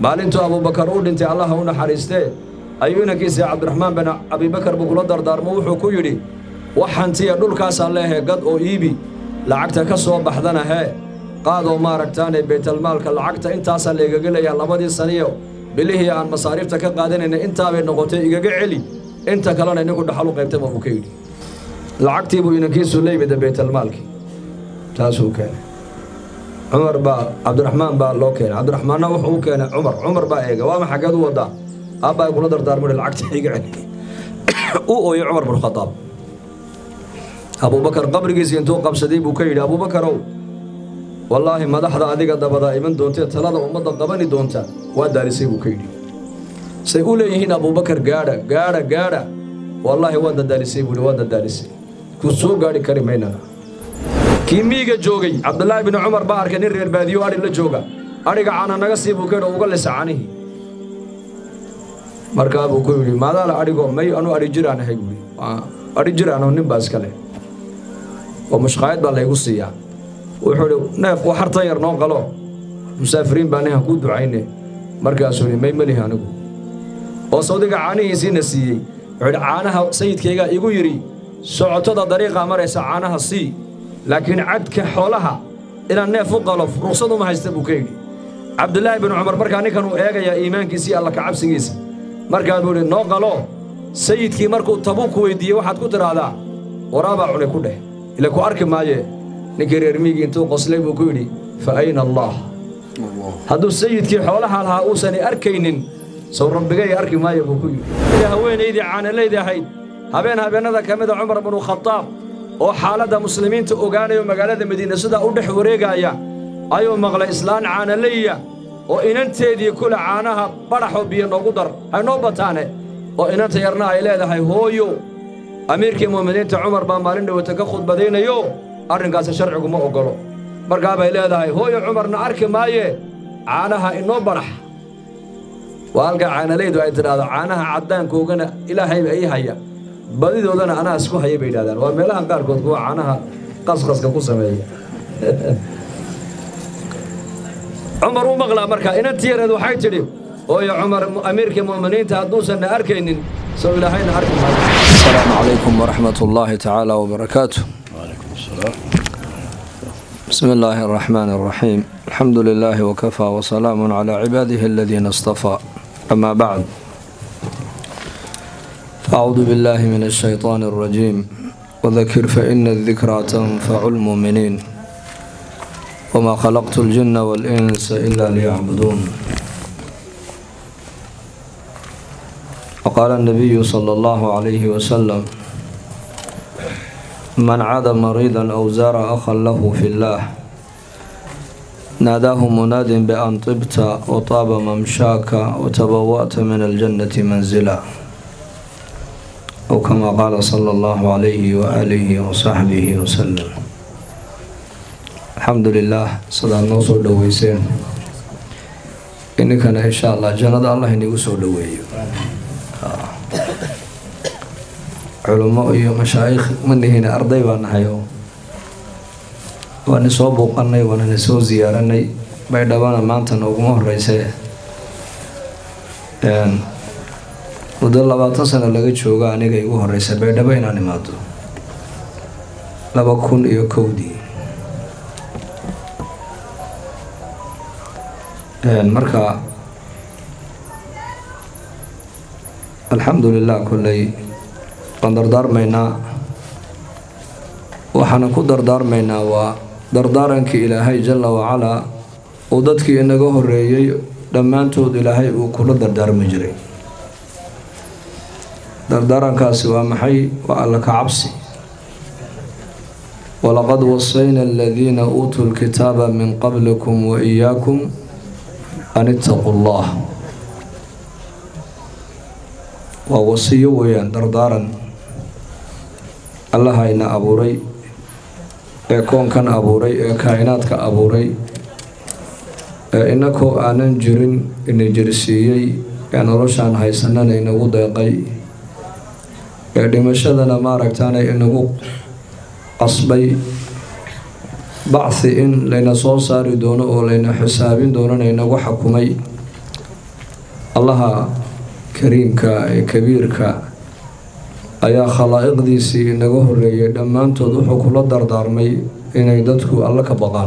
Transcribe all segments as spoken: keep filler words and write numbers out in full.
maalintu Abu Bakar uu dhintay Allah u naxariistay ayuuna kiisa Cabdiraxmaan bin Abi Bakar buu kula dardaarmo wuxuu ku yiri waxantiya dhulkaas Alle gad oo iibi lacagta ka soo baxdana he qaado maaragtaan Baytul Maalka lacagta intaas la igaga leeyahay labadii saniyo bilihii aan masaarifta ka qaadanayna inta bay noqotay igaga celi inta kalena inagu dhaxal u qaybtay buu ka yiri lacagtii buu inankiisu leeyay Baytul Maalki taasoo kale Umar ba Cabdiraxmaan ba loo keenay Cabdiraxmaanna wuxuu keenay Umar Umar ba eega waa ma xageed u wada abba kula dardaarmo lacagta iga celi oo ooyay Umar bin Khattab Abu Bakar qabrigiisa intuu qabsaday buu ka yiri Abu Bakar wallahi madaxda adiga dabada iman doonta talada ummadda qabani doonta waa daarisay buu ka yiri say u leeyihiin Abu Bakar gaara gaara gaara wallahi waa dadalisay buu waa dadalisay ku soo gaari kari meynana kiimiga joogay Abdullah ibn Umar ba arkay reer baadiyo ari la jooga ariga caana naga sii buu ka uga lisaanihi markaa buu ku yiri maadaala arigo may anu ari jiraan ahay buu ari jiraan nin baas kale oo mushqaayad baa la igu siiyaa wuxuu neef waxarta yar noo qalo musaafiriin baan ahay ku ducaynay markaas uu may mali anigu oo Saudiga caanihiisina siiyay wuxuu caanaha sayidkayga igu yiri socotada dariiqa maraysa caanaha sii laakiin cadka xoolaha ila neef u qalo ruqsadu ma haysta buu ka yiri Abdullah ibn Umar markaa ninkan uu eegaya iimaankiisa Allah ka cabsigiisa markaa buu noo qalo sayidkii markuu Tabuuk weydiiyay waxaad ku tiraahdaa waraaba cunay ku dheh ila ku arki maaye ninkii reer miigi intuu qoslay buu ku yiri fa ayna Allah haduu sayidkii xoolaha lahaa uusan arkaynin soo rabbigay arki maayo buu ku yiri ila haweeneydii caanaleeyda ahayd habeen habeenada kamida Umar ibn Khattab oo xaaladda muslimiinta ogaanayo magaalada Madiina sida u dhex wareegaya ayuu maqlay islaan caanaleeya oo inanteedii kula caanaha baraxo biyo noogu dar ay noo bataane oo inanta yarna ay leedahay hooyo amiirkii muuminiinta Umar baa maalin dhawata ka khudbadeynayo arrinkaas sharcigu ma ogolo markaa bay leedahay hooyo Umarna arki maaye caanaha inoo barax waalka caanaleedu ay tiraahdo caanaha cadaankoogana Ilaahay ay haya badidoodana ana isku hayay bay yiraahdaan waa meelaha qaarkood kuwa caanaha qasqaska ku sameeya Umar uu maqla marka inantii yareed waxay tiri hooyo Umar amiirkii muuminiinta haduusan arkaynin soo Ilaahayna arki maayo assalaamu alaykum wa rahmatullahi ta'ala wa barakatuh wa alaykum assalam بسم الله الرحمن الرحيم الحمد لله وكفى وسلام على عباده الذين اصطفى أما بعد أعوذ بالله من الشيطان الرجيم وذكر فإن الذكرى تنفع المؤمنين وما خلقت الجن والإنس إلا ليعبدون وقال النبي صلى الله عليه وسلم من عاد مريضا أو زار أخا له في الله ناداه مناد بأن طبت وطاب ممشاك وتبوأت من الجنة منزلا أو كما قال صلى الله عليه وآله وصحبه وسلم الحمد لله صدى النصر دويسين إنك إن شاء الله جنة الله إني وصول دوي علماء iyo mashaayikh manihina arday baan hayo waan soo booqanay waan soo ziyaaranay bay dhawaana maanta noogu horeysay een muddo labaatan sano laga jooga aniga igu horeysay bay dhaba inaan imaado laba kun iyo kowdii een marka alxamdulillah kullay dardaarmaynaa waxaan ku dardaarmaynaa waa dardaarankii Ilaahay jalla wa ala oo dadkii inaga horeeyay dhamaantood Ilaahay uu kula dardaarmi jiray dardaarankaasi waa maxay waa alla ka cabsi walaqad wasayna alladhina utul kitaba min qablikum wa iyyakum an ittaqullah wa wasiyo weeyaan dardaaran Allah ina abuuray ee koonkan abuuray ee kainaadka abuuray ee inako aanan jirin inay jirsiiyay ee noloshaan haysanana inagu deeqay ee dhimashadana maaragtaan inagu qasbay bacthi in layna soo saari doono oo layna xisaabin doono inagu xukumay الله كريم كا كبير كا أيا خلائق دي سي نجوه الرجال لما أنتوا ضحوا كل دار دار مي إن يدتكوا الله كبقان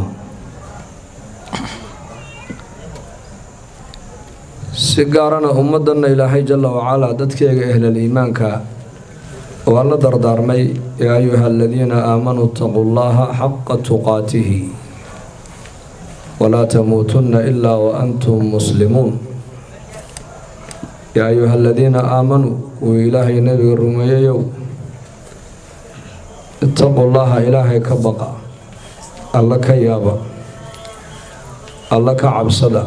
سجارنا أمدنا إلهي جل وعلا دتك أهل الإيمان كا والله دار دار مي يا أيها الذين آمنوا اتقوا الله حق تقاته ولا تموتن إلا وأنتم مسلمون يا أيها الذين آمنوا وإلهي نبي الرمي اتقوا الله إلهي كبقى الله كيابا الله كعبصدا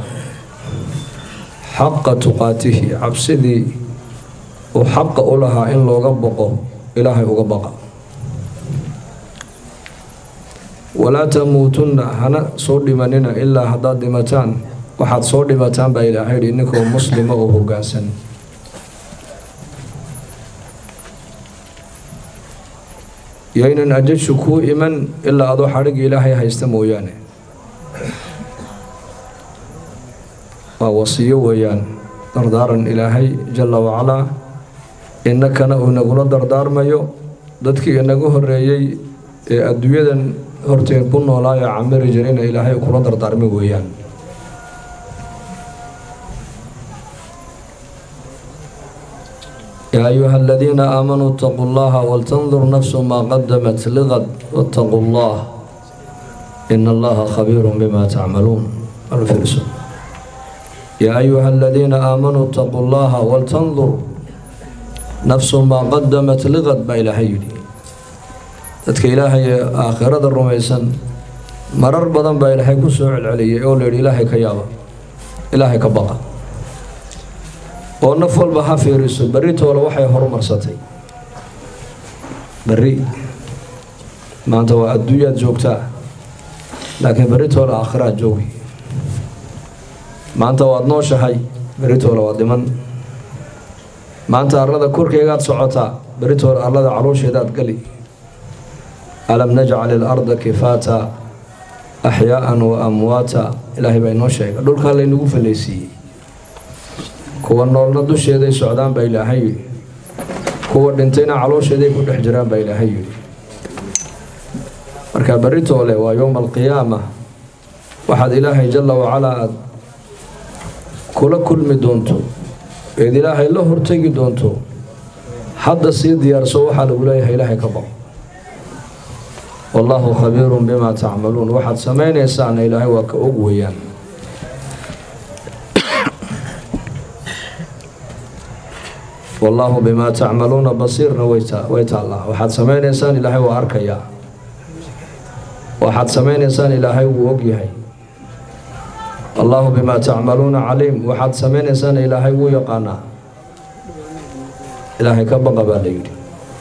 حق تقاته عبصدي وحق أولها إن لو قبقوا إلهي وقبقى ولا تموتن هنا صور دماننا إلا حداد دمتان وحد صور دمتان بإلهي إنكم مسلم وهو قاسن يين أجد شكو إمن إلا أضو حرق إلهي هيستمو يعني ووصيه ويان دردارا إلهي جل وعلا إنك نقول دردار مايو ددك إنكو هريي الدوية هرتين بنو لا يعمر جرين إلهي كل دردار مي ويان يا أيها الذين آمنوا اتقوا الله ولتنظر نفس ما قدمت لغد واتقوا الله إن الله خبير بما تعملون الفرس يا أيها الذين آمنوا اتقوا الله ولتنظر نفس ما قدمت لغد بإلهي تتك إلهي آخرة الرميسان مرر بدن بإلهي كسوع العلي يقول إلهي كيابا إلهي كبقى ونفول بها في رسول بريت ولا وحي هرمر ستي بري ما أنت وأدوية جوكتا لكن بريت ولا آخرة جوي ما أنت وأدنوش هاي بريت ولا ودمن ما أنت أرلد كورك يقاد سعوتا بريت ولا أرلد عروش يداد قلي ألم نجعل الأرض كفاتا أحياء وأمواتا إلهي بينوش هاي دول كان لي نقوف الليسي kuwa noolna dusheeday socdaan baa Ilaahay yiri kuwa dhintayna caloosheeday ku dhex jiraan baa Ilaahay yiri marka baritoole waa yawmal qiyaamah waxaad Ilaahay jalla wa ala kula kulmi doonto ee Ilaahay la hortagi doonto hadda si diyaarso waxa lagu leeyahay Ilaahay ka baq wallahu khabiirun bima ta'malun waxaad sameeynaysaa Ilaahay waa ka og weeyaan والله بما تعملون بصير نويتا ويتا الله وحد سمين إنسان إلهي وأركيا وحد سمين إنسان إلهي ووقيهي الله بما تعملون عليم وحد سمين إنسان إلهي ويقانا إلهي كبقى باليري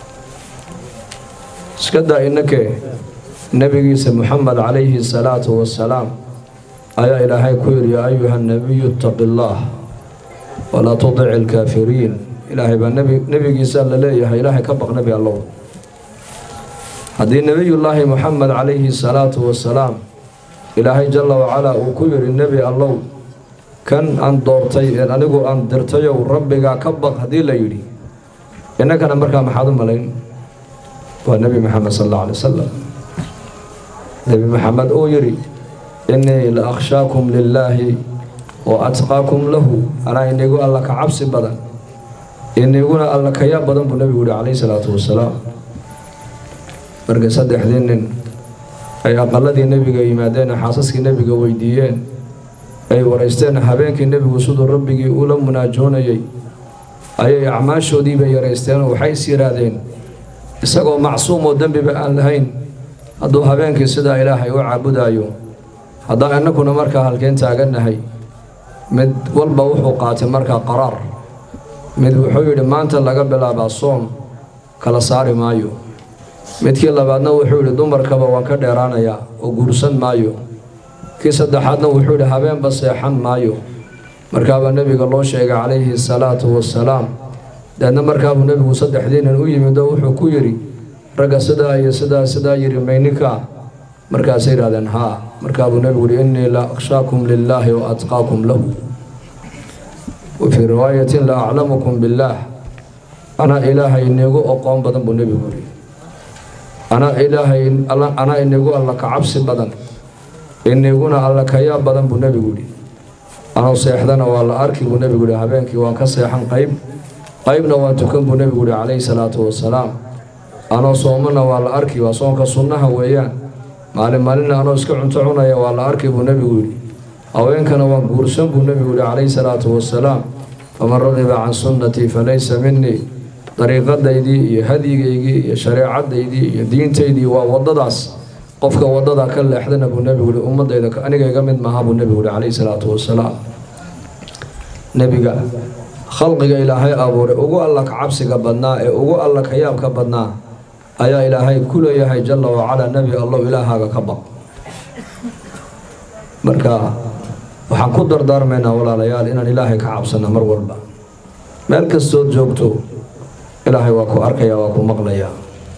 سكدا إنك نبي محمد عليه الصلاة والسلام أيا إلهي كوير يا أيها النبي اتق الله ولا تطع الكافرين إلهي بالنبي نبي جيسان لليه إلهي كبق نبي الله هذه نبي الله محمد عليه الصلاة والسلام إلهي جل وعلا وكبر النبي الله كان أن دورتي أن أقول أن درتي وربك كبق هذه لا يري إنك أنا مركا محاضر ملاين والنبي محمد صلى الله عليه وسلم نبي محمد أو يري إني لأخشاكم لله وأتقاكم له أنا إني أقول الله كعبس بدن إني يقول الله كياب بدن بالنبي عليه الصلاة والسلام مركز صدق حدين أي أقلدي النبي يمادين حاسسك النبي ويديين أي ورئيستين حبينك النبي وصود ربك أولا مناجون أي أي أعمال شودي بي رئيستين وحي سيرادين إساقوا معصوم ودنب بأن لهين هدو حبينك سيدا إلهي وعبد أيو هذا أنكو نمركا هالكين تاقنا هاي مد والبا وحو قاتل مركا قرار mid wuxuu yiri maanta laga bilaabo soom kala saari maayo midkii labaadna wuxuu yiri dumarkaba waan ka dheeraanaya oo guursan maayo kii saddexaadna wuxuu yiri habeen ba seexan maayo markaaba nabiga loo sheegay calayhi salaatu wassalaam dadna markaaba nabigu saddexdiin uu yimid wuxuu ku yiri raga sida iyo sida sida yiri maynika markaas ay raadeen ha markaaba nabigu yiri inni la akhshaakum lillahi wa atqaakum lahu وفي رواية لا أعلمكم بالله أنا إلهي إنيقو أقوم بدن بنبي قولي أنا إلهي أنا إنيقو الله كعبس بدن إنيقونا الله كياب بدن بنبي قولي أنا سيحدنا والله أركي بنبي قولي هبينك وانك سيحن قيب قيبنا وانتكم بنبي قولي عليه الصلاة والسلام أنا صومنا والله أركي وصومك صنها ويان مالي مالنا أنا اسكع انتعونا يا والله أركي بنبي قولي أوين كان وانقرسن بنبي قولي عليه الصلاة والسلام فمن رغب عن سنتي فليس مني طريقة ديدي هدي شريعة ديدي دين تيدي ووضداس قفك وضدا كل إحدنا بنبي قولي أمة ديدك أنا جامد معها بنبي قولي عليه الصلاة والسلام نبي خلقك إلهي أبوري أقول الله كعبسك بدنا أقول الله كيابك بدنا أيا إلهي كل يهي جل وعلا نبي الله إلهك كبق مركا waxaan ku dardaarmaynaa walaalayaal inaan ilaahay ka cabsano mar walba meel kastoo joogto ilaahay waa ku arkaya waa ku maqlaya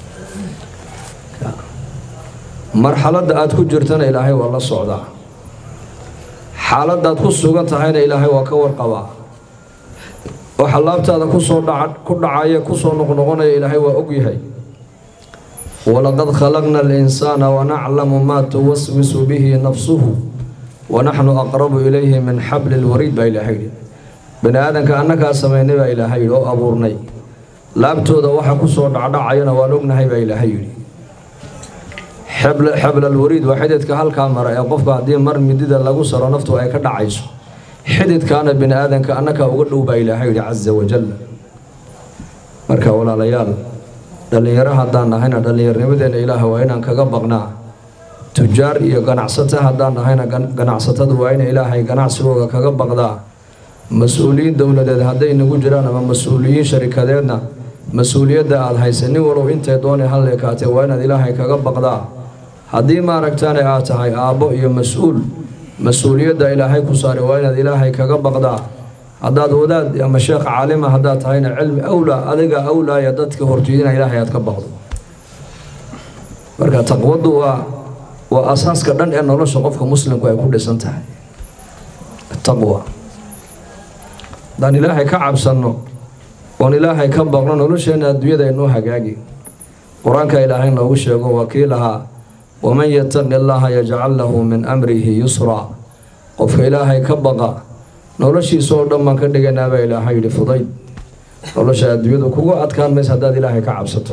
marxaladda aad ku jirtana ilaahay waa la socdaa xaaladda aad ku sugan tahayna ilaahay waa ka warqabaa waxa laabtaada ku soo dhaca ku dhacaya ku soo noqnoqonaya ilaahay waa og yahay walaqad khalaqna al-insaana wa na'lamu ma tuwaswisu bihi nafsuhu ونحن أقرب إليه من حبل الوريد بإلهي بني آدم كأنك سميني بإلهي أو أبورني لابتو ذا وحا كسور دعا عينا ونقنهي بإلهي حبل حبل الوريد وحدت كهال كاميرا يقف قاعدين مر مديد لغو سر نفته أي كدع عيسو حدت كان بني آدم كأنك أقلوا بإلهي عز وجل مركا ولا ليال دلين يراها دانا هنا دلين يرمدين إله وإنا كقبقنا تجار iyo ganacsato hadaan ahayna ganacsatadu waa in ilaahay ganacsigooda kaga baqdaa mas'uuliyiin dawladeed haday nagu jiraan ama mas'uuliyiin sharikadeedna mas'uuliyadda aad haysanin walow intay doonay hal leekaatay waa inaad ilaahay kaga baqdaa haddii ma aragtaan aad tahay aabbo iyo mas'uul mas'uuliyadda ilaahay ku saaray waa inaad ilaahay kaga baqdaa haddaad wadaad ama sheekh caalima haddaad tahayna cilmi awla adiga awlaaya dadka hortiidina ilaahay aad ka baqdo marka taqwadu waa وأساس كدن إن الله شقفك مسلم كوي كل سنته التقوى دان إلهي كعب سنو وان إلهي كبرنا نقولش إن الدنيا ده إنه حقيقي قرآن كإلهي نقولش يقول وكيلها ومن يتق الله يجعل له من أمره يسرا قف إلهي كبقى نقولش يسور دم من كده جناب إلهي لفضيل نقولش الدنيا ده كوجو أتكلم بس هذا إلهي كعب سنو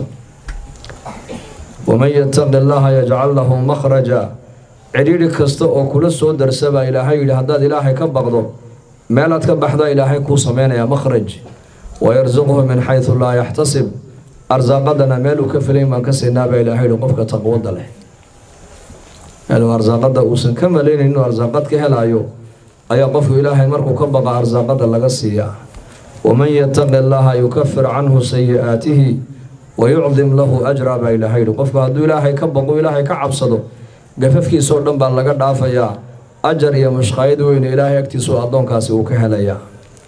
ومن يتق الله يجعل له مخرجا عريري كستا او كل سو درسبا الهي هداد الهي كبقدو ميلاد كبخدا الهي كو سمينيا مخرج ويرزقه من حيث لا يحتسب ارزاقدنا ميلو كفلين من كسينا با الهي قفك تقوى له الو ارزاقدا وسن كملين انه ارزاقد كهلايو ايا قف الهي مركو كبقا ارزاقدا لغا سيا ومن يتق الله يكفر عنه سيئاته ويعظم له أجر بإلهي قف هذا إلهي كبقوا إلهي كعبصدوا قففكي صردن بان لقد دافيا أجر يا مش خايد وين إلهي يكتسو أضون كاسي وكهليا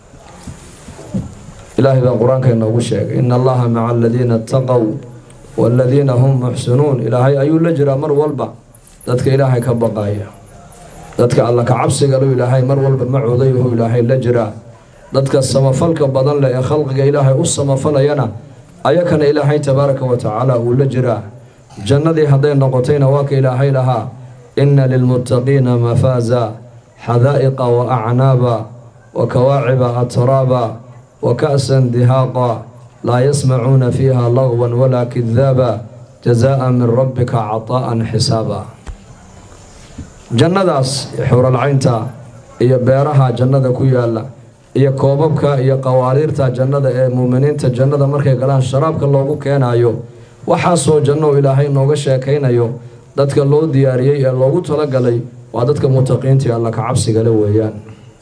إلهي بالقرآن كأنه وشيك إن الله مع الذين اتقوا والذين هم محسنون إلهي أيو لجرى مر والبا ذاتك إلهي كبقايا ذاتك الله كعبسي قالوا إلهي مر والبا معوضيه إلهي لجرى ذاتك السمفلك بدن لأ خلقك إلهي السمفل ينا أيكن إلهي تبارك وتعالى ولجرا جنة هذين نقطين واك إلهي لها إن للمتقين مفازا حدائق وأعنابا وكواعب أترابا وكأسا دهاقا لا يسمعون فيها لغوا ولا كذابا جزاء من ربك عطاء حسابا جنة داس حور العين تا هي بيرها جنة كويالا iyo koobabka iyo qawaariirta jannada ee muuminiinta jannada markay galaan sharaabka loogu keenayo waxa soo janno ilaahay nooga sheekaynayo dadka loo diyaariyay ee loogu tala galay waa dadka muttaqiinta Allah ka cabsiga leh weeyaan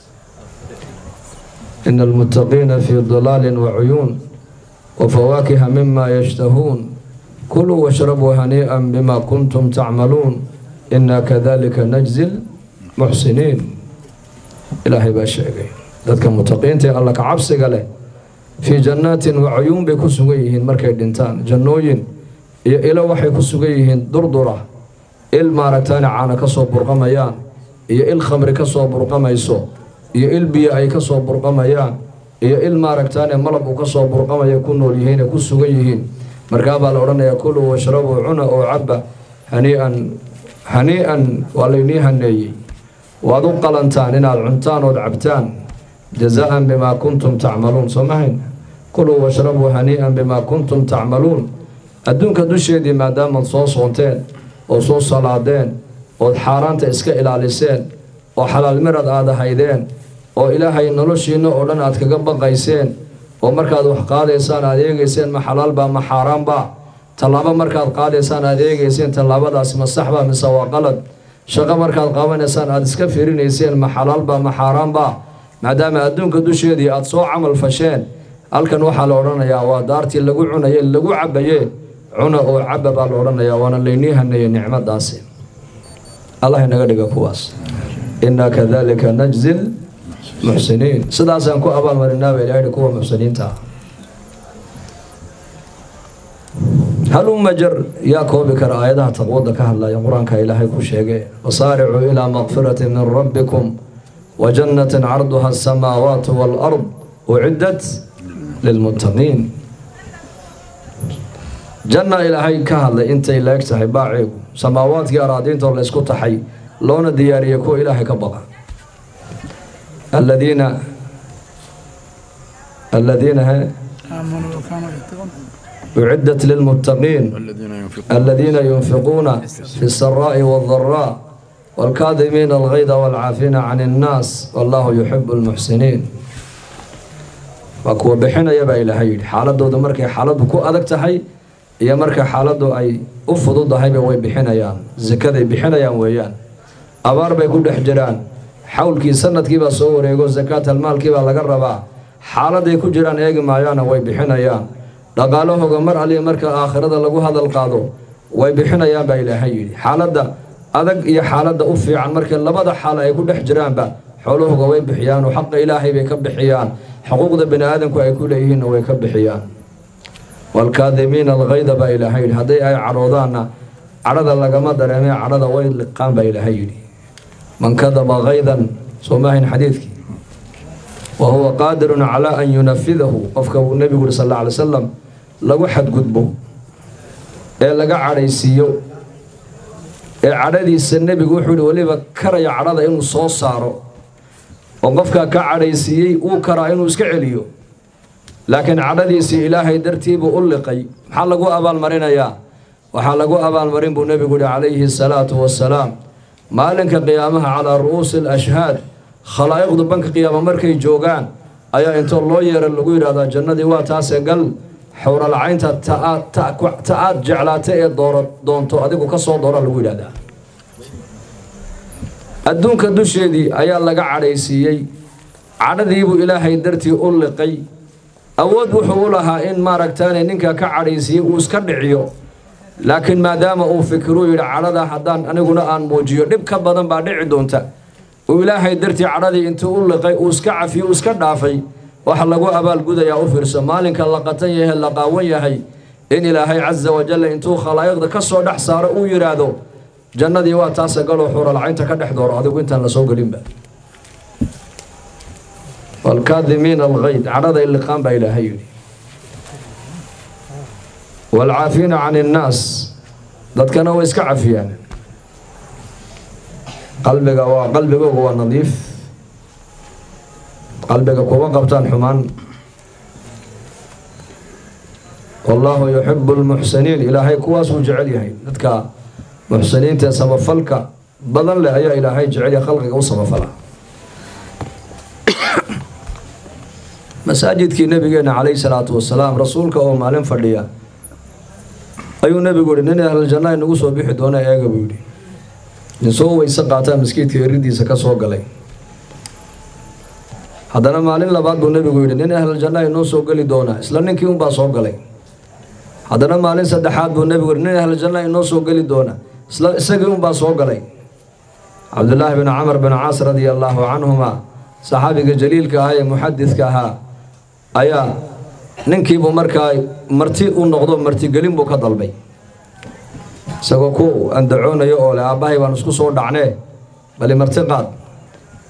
innal muttaqiina fi dhalalin wa uyun wa fawakiha mimma yashtahun kulu washrabu hani'an bima kuntum ta'malun inna kadhalika najzil muhsinin ilaahay ba sheegay dadka muttaqiinta Allah ka cabsiga leh fi jannatin wa uyun bay ku sugan yihiin markay dhintaan jannooyin iyo ila waxay ku sugan yihiin durdura il maaragtaan caana ka soo burqamayaan iyo il khamri ka soo burqamayso iyo il biyo ay ka soo burqamayaan iyo il maaragtaane malab uu ka soo burqamaya ku nool yihiin ee ku sugan yihiin markaa baa la odhanayaa kuluu washrabuu cuna oo cabba hanii'an hanii'an waa laynii haneeyey waad u qalantaan inaad cuntaan ood cabtaan jazaa'an bimaa kuntum tacmaluun soo mahayn kuluu washrabuu hanii'an bimaa kuntum tacmaluun adduunka dusheedii maadaamaad soo soonteen oo soo salaadeen ood xaaraanta iska ilaaliseen oo xalaal mirad aad ahaydeen oo ilaahay noloshiinna oo dhan aad kaga baqayseen oo markaad wax qaadaysaan aad eegayseen ma xalaal baa ma xaaraan baa tallaabo markaad qaadaysaan aad eegayseen tallaabadaasi ma sax baa mise waa qalad shaqo markaad qabanaysaan aad iska fiirinayseen ma xalaal baa ma xaaraan baa maadaama adduunka dusheedii aad soo camal fasheen halkan waxaa la odhanayaa waa daartii lagu cunaye lagu cabbaye cuna oo cabba baa la odhanayaa waana laynii haneeyey nicmadaasi allah inaga dhiga kuwaas innaa kadalika najzil muxsiniin sidaasaan ku abaalmarinaaba ilaahay kuwa muxsiniinta ah halumma jar yaa koobi kara aayadaha taqwada ka hadlaya qur-aanka ilaahay ku sheegay wasaaricuu ilaa maqfiratin min rabbikum wa jannatin carduha asamaawaatu waalard uciddat lilmuttaqiin janna ilaahay ka hadlay intay la eg tahay baaceegu samaawaadkii araadiintoo la isku taxay loona diyaariyey kuwa ilaahay ka baqa الذين الذين آمنوا وكانوا يتقون أعدت للمتقين الذين ينفقون في السراء والضراء والكاظمين الغيظ والعافين عن الناس والله يحب المحسنين وكو بحنا يبا إلهي حالده دو مركي حالده كو أدك تحي يا مركي حالده أي أفضل ضحي بوي بحنا يان زكاة بحنا يان ويان أبار بيكون حجران xawlkii sanadkii baa soo wareego zakaat almaalkii baa laga rabaa xaaladay ku jiraan eegi maayaana way bixinayaan dhaqaalahooga mar aliya marka aakhirada lagu hadal qaado way bixinayaan baa ilaahay yidhi xaaladda adag iyo xaaladda u fiican marka labada xaal ay ku dhex jiraanba xoolahooga way bixiyaan oo xaqa ilaahay bay ka bixiyaan xuquuqda bani aadamku ay ku leeyihiinna way ka bixiyaan walkaadimiina alghayda baa ilaahay yidhi hadday ay cadhoodaanna cadhada lagama dareemee cadhada way liqaan baa ilaahay yidhi من كذب غيظا سماهن حديثك وهو قادر على أن ينفذه قفك النبي صلى الله عليه وسلم لو حد قدبه إيه لقى عريسيو إيه عريس النبي يقول ولي بكرة يعرض إنه صوص صاره وقفك كعريسي وكرة إنه اسكعليو لكن عريسي إلهي درتيب أولقي حلقوا أبا المرين يا وحلقوا أبا المرين بالنبي يقول عليه الصلاة والسلام maalinka qiyaamaha calaa ru'uusi alashhaad khalaa'iqdu banka qiyaama markay joogaan ayaa intoo loo yeera lagu yidhahdaa jannadii waa taasee gal xowralacaynta ta aad jeclaata ee doonto adigu ka soo doora lagu yidhahdaa adduunka dusheedii ayaa laga cadhaysiiyey cadhadiibuu ilaahay dartii u liqay awood wuxuu u lahaa in maaragtaane ninka ka cadhaysiiyey uu iska dhiciyo laakiin maadaama uu fikiruu yidhi cadhada haddaan aniguna aan muujiyo dhib ka badan baa dhici doonta uu ilaahay dartii cadhadii intuu u liqay uu iska cafiyo uu iska dhaafay waxa lagu abaalgudayaa u fiirso maalinka la qatan yahay la qaawan yahay in ilaahay casa wajalla intuu khalaa'iqda ka soo dhex saaro uu yidhaahdo jannadii waa taasa galoo xuuralacaynta ka dhex dooro adigu intaan la soo gelinba walkaadimiina alghayd cadhaday liqaan baa ilaahay yidhi والعافين عن الناس dadkana way iska cafiyaan qalbiga waa qalbigoogu waa nadiif qalbiga kuma qabtaan xumaan والله يحب المحسنين إلهي كواس وجعل يهي dadka muxsiniinta samafalka badan leh ayaa ilaahay jecel yahay khalqiga u samafala masaajidkii nabigeena calayhi salaatu wasalaam rasuulka oo maalin fadhiya ayuu nabigu yidhi nin ahl janna inagu soo bixi doona eega buu yidhi nin soo weyse qaataa maskiidka eridiisa ka soo galay haddana maalin labaad buu nabigu yidhi nin ahl janna inoo soo geli doona isla ninkii unbaa soo galay haddana maalin saddexaad buu nabigu yidhi nin ahl janna inoo soo geli doona isla isagii unbaa soo galay cabdullaahi bin camar bin caas radia allaahu canhuma saxaabiga jaliilka ahaa ee muxadidka ahaa ayaa ninkiibuu markaa marti u noqdo martigelin buu ka dalbay isagoo ku andacoonayo oo le aabbahay baan isku soo dhacnee bali marti qaad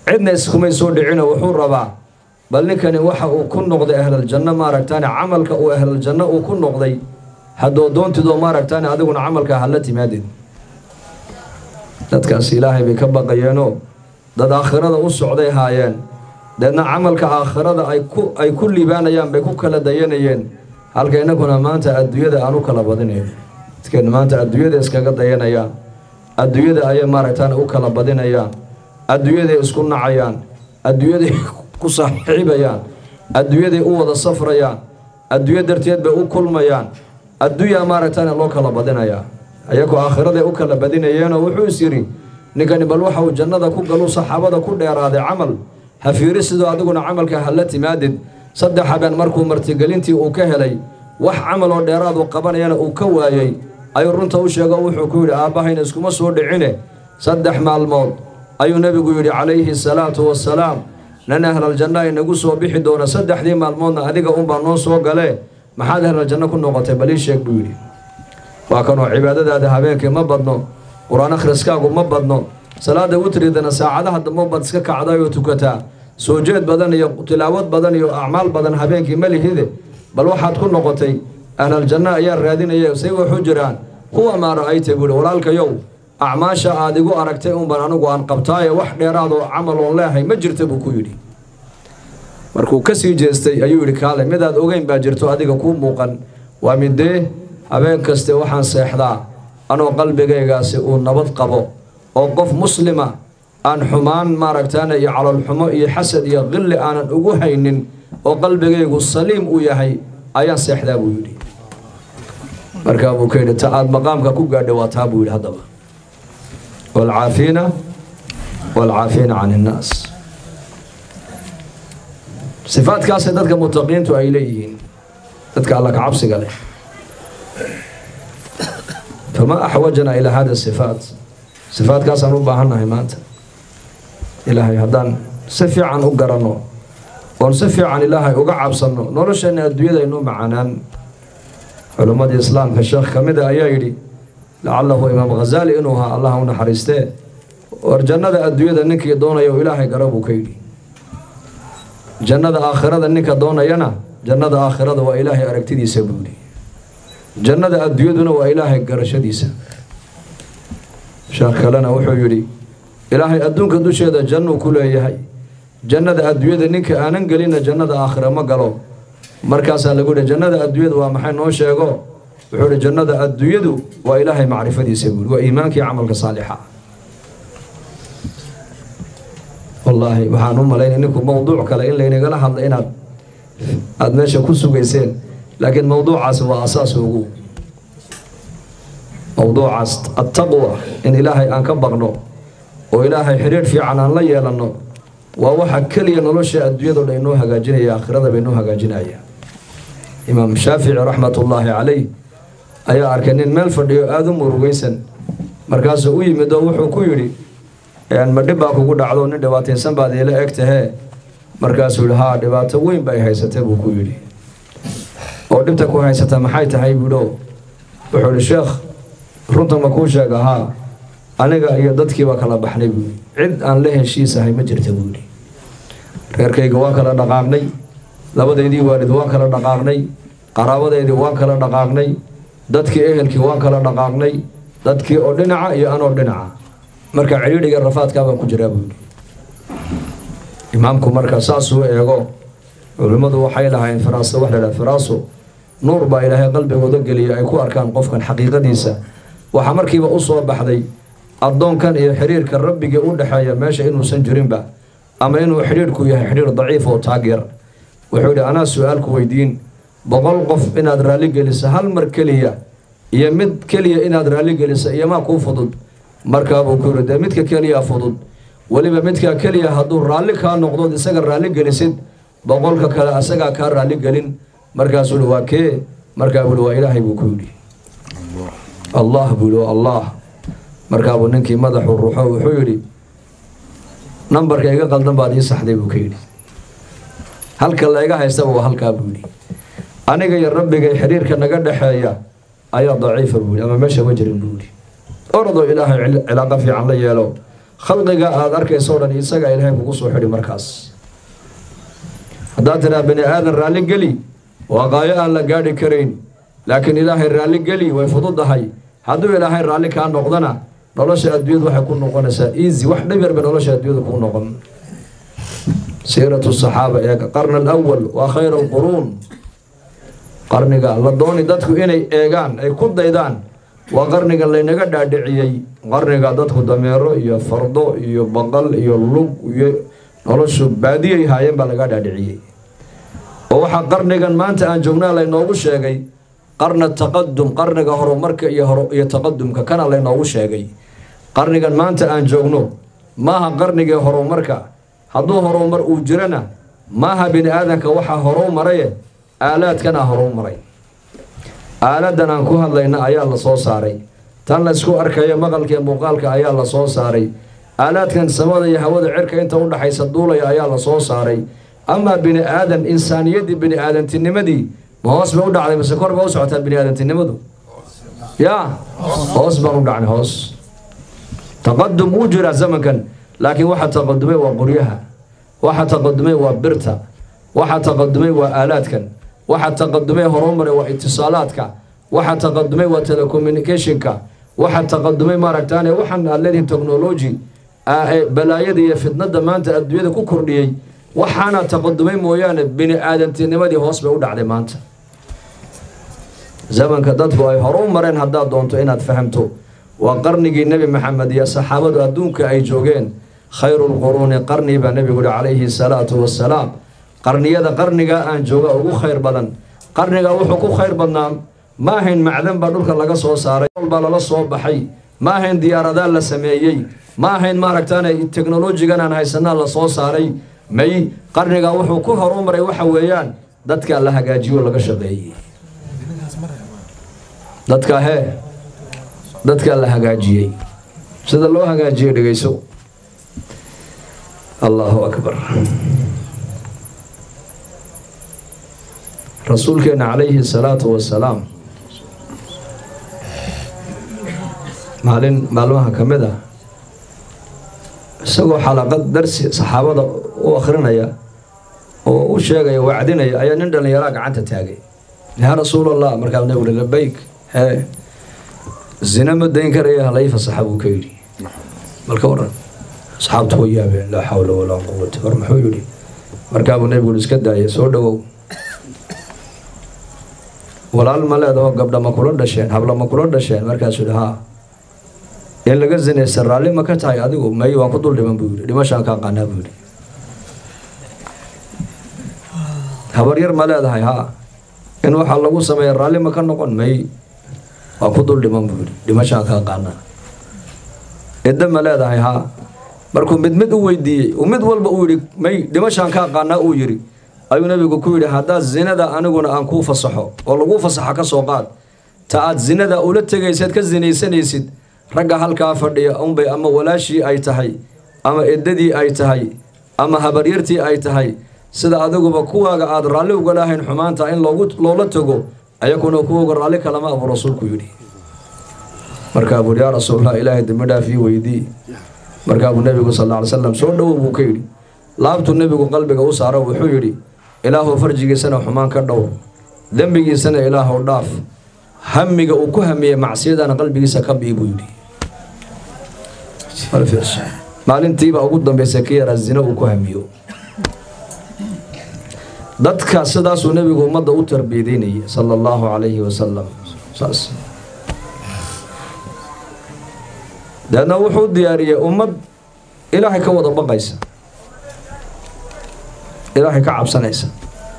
عندنا اسكمي سود عنا وحور ربع بل نكن وحى وكن نقضي أهل الجنة ما ركتاني عملك وأهل الجنة وكن نقضي حدو دون تدو ما ركتاني أدون عملك هلتي مادين dadkaas ilaahay bay ka baqayeenoo dad aakhirada u socday haayeen dadna camalka aakhirada ay ku ay ku liibaanayaan bay ku kala dayanayeen halka inaguna maanta adduunyada aan u kala badinayno dadkeen maanta adduunyada iskaga dayanayaan adduunyada ay maaragtaan u kala badinayaan adduunyada isku nacayaan adduunyada ku saaxiibayaan adduunyada u wada safrayaan adduunyada darteed bay u kulmayaan adduunya maaragtaan loo kala badinayaa ayagoo aakhirada u kala badinayeen oo wuxuu isiri ninkani bal waxa uu jannada ku galo saxaabada ku dheeraaday camal hafiiri sidoo adiguna camalka hal timaadid saddex habeen markuu martigelintii uu ka helay wax camal oo dheeraad uu qabanayana uu ka waayay ayuu runta u sheegay wuxuu ku yiri aabahayna iskuma soo dhicine saddex maalmood ayuu nabigu yiri calayhi salaatu wassalaam lana ahlal janna inagu soo bixi doona saddexdii maalmoodna adiga un baa noo soo gale maxaad ahlal janna ku noqotay bal ii sheeg buu yiri وكانوا عبادة هبينك ما بدنو قرآن أخرسكاك ما بدنو صلاة وتريدنا ساعدها دمو بدسكك عدايو تكتا سوجيد بدن يو تلاوت بدن يو أعمال بدن هبينك ملي هذي بل واحد كل نقطي أهل الجنة يا الرادين يا سيو حجران هو ما رأيت يقول ولالك يو أعماشا عادقو أركتهم بنانو عن قبطايا واحد يرادو عمل الله مجرت بكويري مركو كسي جيستي أيوري كالي مداد أوغين باجرتو أديك كوم موقن ومن ده habeen kaste waxaan seexdaa anoo qalbigaygaasi uu nabad qabo oo qof muslima aan xumaan maaragtaan iyo calol xumo iyo xasad iyo qilli aanan ugu haynin oo qalbigaygu saliim u yahay ayaan seexdaa buu yiri marka uu ka yiri ta aad maqaamka ku gaadhay waa taa buu yiri hadaba wal caafina wal caafina can الناس sifaadkaas dadka mutaqiintu ay leeyihiin dadka Allah ka cabsiga leh فما أحوجنا إلى هذه الصفات صفات كاسا نوباهنا هيمانت إلهي هدان سفي عن أقرنو ونسفي عن إلهي أقعب صنو نورش أن الدوية إنو معنان علماء الإسلام كالشيخ كمدة أيايري لعله إمام غزالي إنوها الله ونحرسته ورجنة الدوية إنك يدون يو إلهي قربو كيري جنة آخرة إنك دون ينا جنة آخرة وإلهي أركتدي سبولي جنة الديودنا وإلهي قرشديسا شاخ لنا وحيري إلهي أدونك دوش هذا جنة كلها يهي جنة الديود نك أنا قلنا جنة آخرة ما قالوا مركز على قول جنة الديود ومحن نوش يقول وحول جنة الديود وإلهي معرفة يسبول وإيمانك عملك صالحة والله بحانهم لين إنكم موضوع كلا إلا إن قال حمد إن أدناش كسو جيسين لكن موضوع عاس هو أساسه موضوع عاس التقوى إن إلهي أنك بغنو وإلهي حرير في عنان لا يلنو ووحى كل ينلوش الدنيا لأنه هجاجنا يا آخرة بأنه هجاجنا يا إمام الشافعي رحمة الله عليه أي أركنين مال فرديو آدم ورويسن مركز أوي مدوح وكيري يعني مدبا كوكو دعوة ندوات إنسان بعد إلى إكتها مركز الها دبات وين باي هاي ستبو كيري oo dibta ku haysata maxay tahay buudo wuxuu sheekh runta ma ku sheegaha aniga iyo dadkii waa kala baxnay buu cid aan la heshiisahay ma jirto buu reerkayga waa kala dhaqaaqnay labadeedii waalid waa kala dhaqaaqnay qaraabadeedii waa kala dhaqaaqnay dadkii ehelkii waa kala dhaqaaqnay dadkii oo dhinaca iyo anoo dhinaca marka ciriiriga rafaadka baan ku jiraa buu imaamku marka saas uu eego culimadu waxay lahayn firaaso wax la firaaso nuur baa ilaahay qalbigooda galiya ay ku arkaan qofkan xaqiiqadiisa waxa markiiba u soo baxday adoonkan iyo xiriirka rabbiga u dhaxeeya meesha inuu san jirinba ama inuu xiriirku yahay xiriir daciif oo taageer wuxuu yiri ana su'aal ku weydiin boqol qof inaad raali geliso hal mar kaliya iyo mid kaliya inaad raali geliso iyo ma ku fudud marka uu ku yiri midka kaliya fudud waliba midka kaliya haduu raali ka noqdo isaga raali gelisid boqolka kale asaga ka raali gelin markaas uu waa kee markaa uu waa ilaahay buu ku yiri Allah buu Allah markaa uu ninkii madaxu ruuxo wuxuu yiri numberka iga qaldan baad ii saxday buu ka yiri halka la iga haysta waa halka buu yiri aniga iyo rabbiga xiriirka naga dhaxeeya ayaa daciif buu ama meesha wajirin buu yiri ordo ilaahay cilaaqa fiican la yeelo khalqiga aad arkayso dhan isaga ilaahay kugu soo xidhi markaas haddaad tiraa bani aadan raalli geli waa qaayo aan la gaadhi karayn laakiin ilaahay raalli geli way fududahay hadduu ilaahay raalli kaa noqdana nolosha adduunyadu waxay ku noqonaysaa easy wax dhib yar bay nolosha adduunyadu ku noqon siiratu saxaaba ee qarna alawal waa khayru alquruun qarniga la dooni dadku inay eegaan ay ku daydaan waa qarniga laynaga dhaadhiciyey qarniga dadku dameero iyo fardo iyo baqal iyo lug iyo noloshu baadiyay haayeen baa laga dhaadhiciyey oo waxaa qarnigan maanta aan joognaa laynoogu sheegay qarna taqadum qarniga horumarka iyo hor iyo taqadumka kana laynoogu sheegay qarnigan maanta aan joogno maaha qarnigii horumarka hadduu horumar uu jirana maaha bini aadanka waxaa horuu maraye aalaadkana horuu maray aaladan aan ku hadlayna ayaa la soo saaray tan la isku arkayo maqalka iyo muuqaalka ayaa la soo saaray aalaadkan samada iyo hawada cirka inta u dhaxaysa duulaya ayaa la soo saaray ama bini aadan insaaniyadii bini aadantinimadii ma hoos bay u dhacday mise kor bay u socotaa bini aadantinimadu yaa hoos baan u dhacnay hoos taqadum wuu jiraa zamankan laakiin waxa taqadumay waa qoryaha waxa taqadumay waa birta waxa taqadumay waa aalaadkan waxa taqadumay horumaray waa itisaalaadka waxa taqadumay waa telecommunicationka waxa taqadumay maaragtaane waxaan aad leedihin technology balaayada iyo fitnada maanta adduunyada ku kordhiyey waxaana taqadumay mooyaane bini aadantinimadii hoos bay u dhacday maanta zamanka dadku ay horu mareen haddaad doonto inaad fahamto waa qarnigii nebi maxamed iyo saxaabadu adduunka ay joogeen khayrulquruuni qarni baa nebigu yihi calayhi salaatu wassalaam qarniyada qarniga aan jooga ugu khayr badan qarniga wuxuu ku khayr badnaa ma ahayn macdan baa dhulka laga soo saaray baa lala soo baxay ma ahayn diyaaradaal la sameeyey ma ahayn maaragtaane teknolojigan aan haysanaa la soo saaray may qarniga wuxuu ku horumaray waxa weeyaan dadka la hagaajiyo laga shaqeeyey dadka hee dadka la hagaajiyey sida loo hagaajiyey dhegeyso allahu akbar rasuulkeena calayhi salaatu wassalaam maalin maalmaha ka mid ah isagoo xalaqad darsi saxaabada u akhrinaya oo u sheegaya wacdinaya ayaa nin dhallinyaraa gacanta taagay yaa rasuulallah markaa nabigu labayk hee zina ma dayn karaya halay fasaxa buu ka yidhi malka waran asxaabtu way yaabeen laa xawla walaa quwata war muxuu yidhi markaabuu nabigu iska daayay soo dhowow walaal ma leedaho gabdha ma kula dhasheen habla ma kula dhasheen markaasuu yidhi haa in laga zinaysan raalli ma ka tahay adigu may waan ku dul dhiman buu yidhi dhimashaan kaa qaanaa buu yidhi habar yar ma leedahay haa in waxaa lagu sameeya raalli ma ka noqon may waan ku dul dhiman buu yidhi dhimashaan kaa qaanaa idda ma leedahay haa markuu mid mid u weydiiyey uu mid walba uu yidhi may dhimashaan kaa qaanaa uu yidhi ayuu nabigu ku yidhi haddaad zinada aniguna aan kuu fasaxo oo lagu fasaxa ka soo qaad ta aad zinada ula tegaysid ka zinaysanaysid ragga halkaa fadhiya unbay ama walaashii ay tahay ama eddadii ay tahay ama habaryartii ay tahay sida adiguba kuwaaga aad raalli uga lahayn xumaanta in loogu loola tago ayakuna kuwooga raalli kalama abuu rasuulku yidhi markaa buu yaa rasuulallah ilaahay dembi dhaaf ii weydii markaa buu nebigu sal alla alay slam soo dhowow buu ka yidhi laabtuu nebigu qalbiga u saaro wuxuu yidhi ilaahu farjigiisana xumaan ka dhow dembigiisana ilaahu dhaaf hamiga uu ku hamiyey macsiyadana qalbigiisa ka bii buu yidhi maalintiiba ugu dambaysa ka yaraa zina uu ku hamiyo dadka sidaasuu nebigu ummadda u tarbiyadeynayay sala allahu calayhi wasalam saas deedna wuxuu diyaariyey ummad ilaahay ka wada baqaysa ilaahay ka cabsanaysa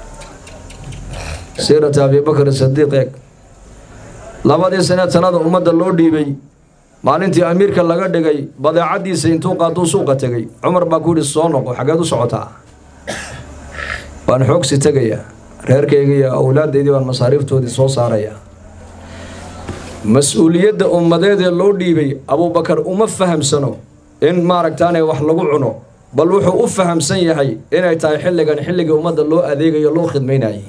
siirata abibakr sadiiq eeg labadii sane sanada ummadda loo dhiibay maalintii amiirka laga dhigay badeecadiisa intuu qaatuu suuqa tegay cumar baa ku yidhi soo noqo xaggeed u socotaa waan xoogsi tegayaa reerkayga iyo awlaadaydii baan masaariiftoodii soo saarayaa mas-uuliyadda ummadeedee loo dhiibay abuubakar uma fahamsano in maaragtaanay wax lagu cuno bal wuxuu u fahamsan yahay inay tahay xilligan xilligii ummadda loo adeegayo loo khidmaynayay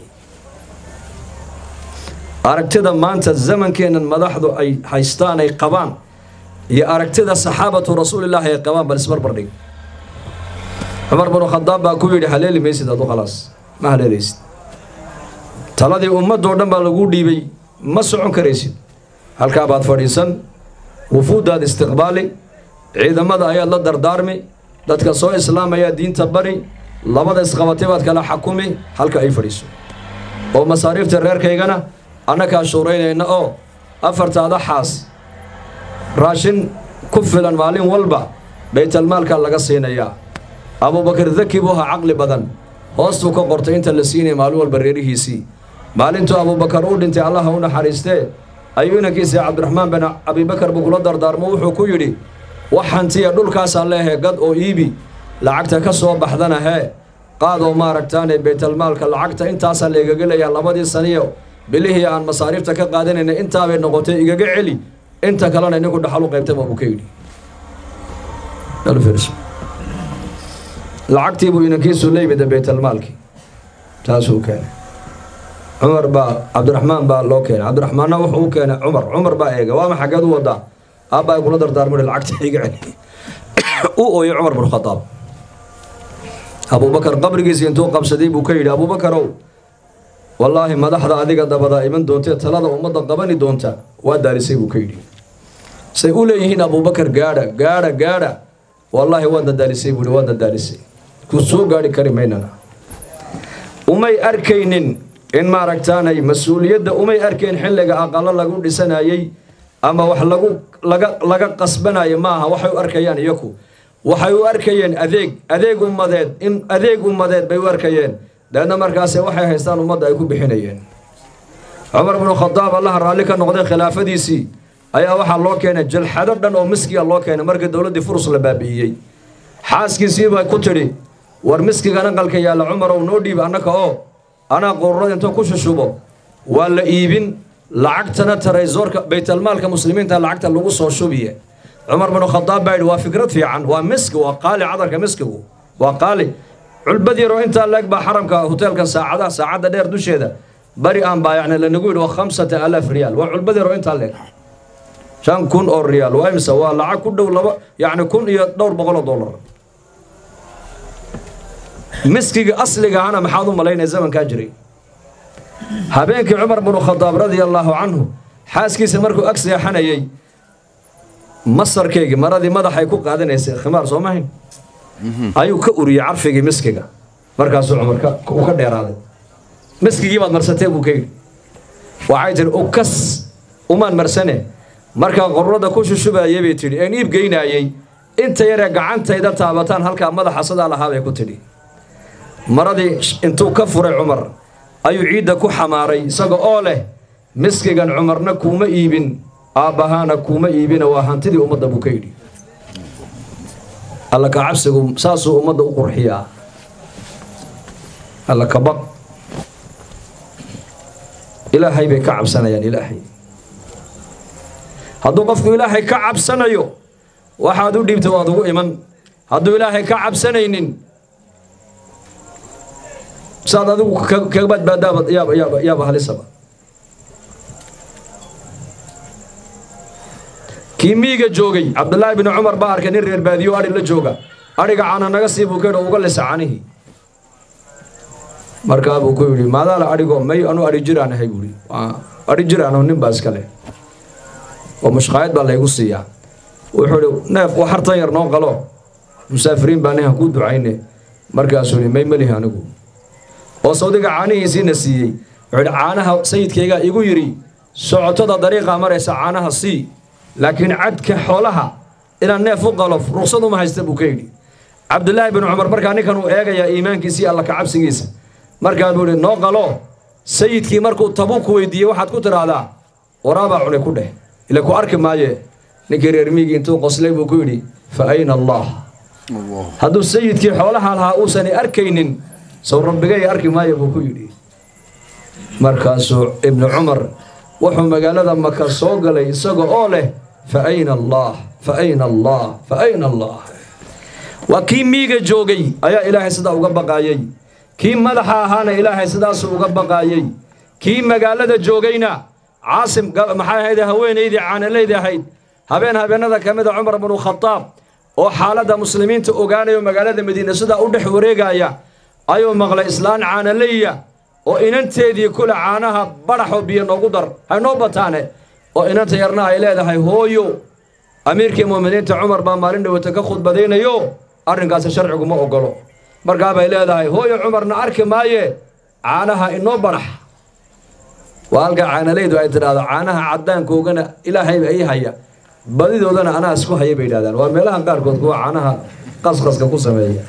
aragtida maanta zamankeennan madaxdu ay haystaan ay qabaan يا أركتدا صحابة رسول الله قوام بالسبر بردي عمر بن الخطاب كويد حلال ميسد هذا خلاص ما حلال يسد تلادي أمة دورنا بالجود دي بي ما سعون كريسد هل كابات فريسان وفود هذا استقبالي عيد ماذا أي الله در دارمي لا تكسو إسلام يا دين تبري لا ماذا إسقاطات كلا حكومي هل كأي فريسو أو مصاريف ترير كيجانا أنا كاشورين إنه أو أفرت هذا حاس راشن كفلا مالين والبا بيت المال كان لقصينا يا أبو بكر ذكي بها عقل بدن هوستو كقرتين أنت اللي سيني مالو البريري هي سي مالنتو أبو بكر ود أنت الله هنا حريسته أيونا كيس عبد الرحمن بن أبي بكر بقول دار دار موحو كيري وحنتي دول كاس الله قد أو إيبي لعقتك كسو بحذنا هاي قادوا ما ركتاني بيت المال كالعقت أنت أصل يجعل يا الله بدي السنية بليه عن مصاريفتك قادين إن أنت بين نقطة يجعلي أنت كلنا نقول ده حلو قيمته أبو كيري الفرس لعقتي بو ينكيس لي بده بيت المال كي تاسو كان عمر با عبد الرحمن با لو كان عبد الرحمن وحو كان عمر عمر با ايغا وما حقد ودا ابا يقول دردار من العقد يقعد او او عمر بن الخطاب ابو بكر قبريس انتو قبسدي بو كيد ابو بكر والله مدحدا اديغا دبدا ايمن دونته تلada umada qabani doonta waa daarisay buu kaydi say u leeyihiin ابو بكر gaadha gaadha gaadha والله waa daarisay buu waa daarisay ku soo gaari kari meynana umay arkaynin in ma aragtaanay mas'uuliyadda umay arkeen xilliga aqal lagu dhisanayay ama wax lagu laga laga qasbanayo maaha waxay u arkayaan iyaku waxay u arkayeen adeeg adeeg ummadeed in adeeg ummadeed bay u arkayeen dadna markaas waxay haystaan ummadda ay ku bixinayeen Umar ibn Khattab Allah raali ka noqday khilaafadiisii ayaa waxa loo keenay jalxado dhan oo miskiga loo keenay markii dawladda furus la baabiyay xaaskiisii baa ku tiri war miskiga aqalka yaala Umar oo noo dhiib annaka oo أنا قررت أن تكون شوبه ولا إيبن لعقتنا تريزورك بيت المال كمسلمين تلا لعقت اللغوص والشوبية عمر بن الخطاب بعد وفكرت في عن ومسك وقال عذر كمسكه وقال علبدي رو أنت لك بحرم كهوتيل كساعة ساعة دير دوش هذا بري أم يعني لأن نقول وخمسة آلاف ريال وعلبدي رو أنت لك شان كون أو ريال وامسا ولا كل دولة يعني كون يدور بغلا دولار مسكي أصلي أنا محاضر ملاين الزمن كاجري هبينك عمر بن الخطاب رضي الله عنه حاسكي سمركو أكسي حنايي مصر كيجي مرضي ماذا حيكون قاعدين يصير خمار صومهين أيو كأوري عرفي مسكي مركز عمر كا وكدير هذا مسكي جيبت مرستين وكي وعايد الأكس ومان مرسنة مركز غرودة كوش شبه يبي تري إن يبقينا يي أنت يرجع أنت إذا تابتان هلك ماذا حصل على هذا يكتري مرضي انتو كفر عمر ايو عيدا كو حماري ساقو اوله مسكيغان عمرنا كوما ايبين ابهانا كوما ايبين واهانتدي امدا بوكيدي الله كعبسكم ساسو امدا قرحيا الله كبق الهي بي كعبسنيان الهي هادو قفكو الهي كعبسنيو waxaad u dhiibtay waad ugu iman haduu ilaahay ka cabsanaynin saad adigu ka badbaadaba yaaba yaaba yaaba halisaba kiimiga joogay Abdullah ibn Umar baa arkay nin reer baadiyo ari la jooga ariga caana naga sii buu ka uga lisaanihi markaa buu ku yiri maadaala arigo may anu ari jiraan ahay buu ari jiraan oo nin baas kale oo mushqaayad baa la igu siiyaa wuxuu neef waxartan yar noo qalo musaafiriin baan ku ducaynay markaas uu may maliha anigu oo Saudiga caanihiisii nasiiyay wuxuu caanaha sayidkayga igu yiri socotada dariiqa maraysa caanaha si laakiin cadka xoolaha ila neef u qalo ruqsad uma haysta buu kaydi Abdullah ibn Umar markaa ninkan uu eegaya iimaankiisa Allah ka cabsigiisa markaa buu noo qalo sayidkii markuu Tabuk weydiiyay waxaad ku tiraahdaa waraaba cunay ku dheh ila ku arki maaye ninkii reer miigi intuu qoslay buu ku yiri fa ayna Allah Allah hadu sayidkii xoolaha laha uusan arkaynin soo rabbigay arki maayo buu ku yiri markaas ibn Umar wuxuu magaalada Makka soo galay isagoo oo leh fa ayna Allah fa ayna Allah fa ayna Allah wa kii miiga joogay ayaa Ilaahay sida uga baqaayay kii madaxa ahaana Ilaahay sidaas uga baqaayay kii magaalada joogayna Caasim maxay ahayd haweeneydii caanaleyd ahayd habeen habeenada ka mid a cumar bnu khadaab oo xaaladda muslimiinta ogaanayo magaalada madiina sidaa u dhex wareegaya ayuu maqlay islaan caanaleya oo inanteedii kule caanaha badhaxoo biyo noogu dar haynoo bataane oo inanta yarna ay leedahay hooyo amiirkii mu'miniinta cumar baa maalin dhawata ka khudbadaynayo arrinkaasi sharcigu ma ogolo markaa bay leedahay hooyo cumarna arki maaye caanaha inoo badhax waa halkaa caanalaydu ay tidhaahdo caanaha caddaankoogana ilaahayba ii haya badidoodana anaa isku haya bay yidhahdaan waa meelaha qaarkood kuwa caanaha qasqaska ku sameeya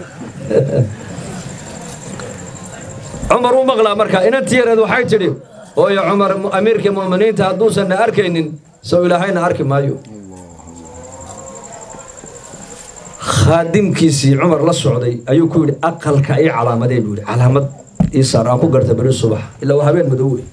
cumar u maqlaa markaa inantii yareed waxay tidhi hooyo cumar amiirkii mu'miniinta hadduusanna arkaynin sow ilaahayna arki maayo khaadimkiisii cumar la socday ayuu ku yidhi aqalka ii calaamadee buu yidhi calaamad ii saar aan ku garta beri subax ilaa waa habeen madow wey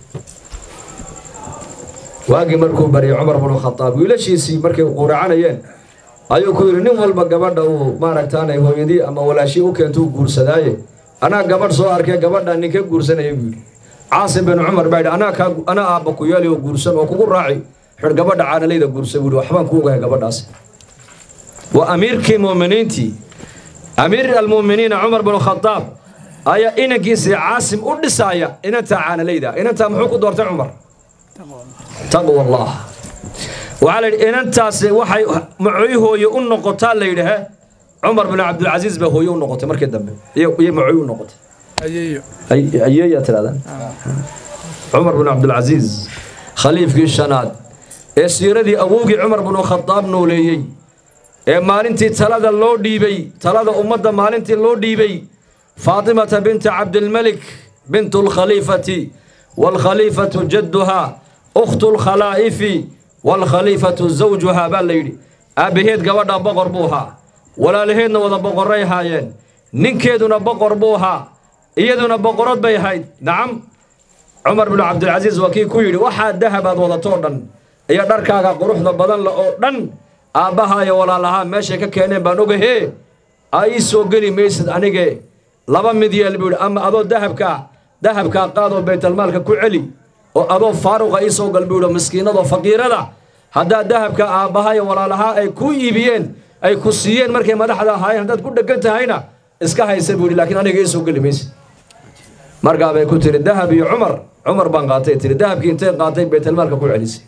waagii markuu baryay cumar bnu khadaab wiilashiisii markay quuracanayeen ayuu ku yidhi nin walba gabadha uu maaragtaanay hooyadii ama walaashii u keenta u guursadaaye anaa gabadh soo arkay gabadha ninka guursanaya buu yidhi caasim bin cumar baa yidhi anaa kaa anaa aabba ku yeeli oo guursan oo kugu raaci xidh gabadha caanalayda guursa buu yidhi waxbaan ku ogahay gabadhaas waa amiirkii mu'miniintii amiir almu'miniina cumar bnu khadaab ayaa inankiisii caasim u dhisaaya inantaa caanalayda inantaa muxuu ku doortay cumar taqwa allah waxaa la yidhi inantaasi waxay macooy hooye u noqotaa la yidhaha cumar bin cabdilcasiis baa hooye u noqotay markii dambe iyo macooy u noqotay ayeeyaa tirahdaan cumar bin cabdilcasiis khaliifkii shanaad ee siiradii awowgii cumar binu khadaab nooleeyey ee maalintii talada loo dhiibay talada ummadda maalintii loo dhiibay faatimata binta cabdilmalik bintu lkhaliifati waalkhaliifatu jadduhaa ukhtu lkhalaa'ifi waalkhaliifatu zawjuhaa baa la yidhi aabbaheed gabadha boqor buu ahaa walaalaheedna wada boqorray haayeen ninkeeduna boqor buu ahaa iyaduna boqorad bay ahayd nacam cumar binu cabdilcasiis waa kii ku yidhi waxaa dahabaad wadatoo dhan iyo dharkaaga quruxda badan la oo dhan aabbahaa iyo walaalahaa meeshay ka keeneen baan ogahee ay soo geli maysid anige laba mid yeel buu yidhi ama adoo dahabkaa dahabkaa qaadoo baytalmaalka ku celi oo adoo faaruqa ii soo gal buu yidhi miskiinadoo faqiirada haddaad dahabka aabbahaa iyo walaalahaa ay ku iibiyeen ay ku siiyeen markay madaxda ahaayeen haddaad ku dheggan tahayna iska haysa buu yidhi laakiin aniga ii soo geli maysid markaa bay ku tiri dahab iyo cumar cumar baan qaatay tiri dahabkii intay qaatay baytalmaalka ku celisay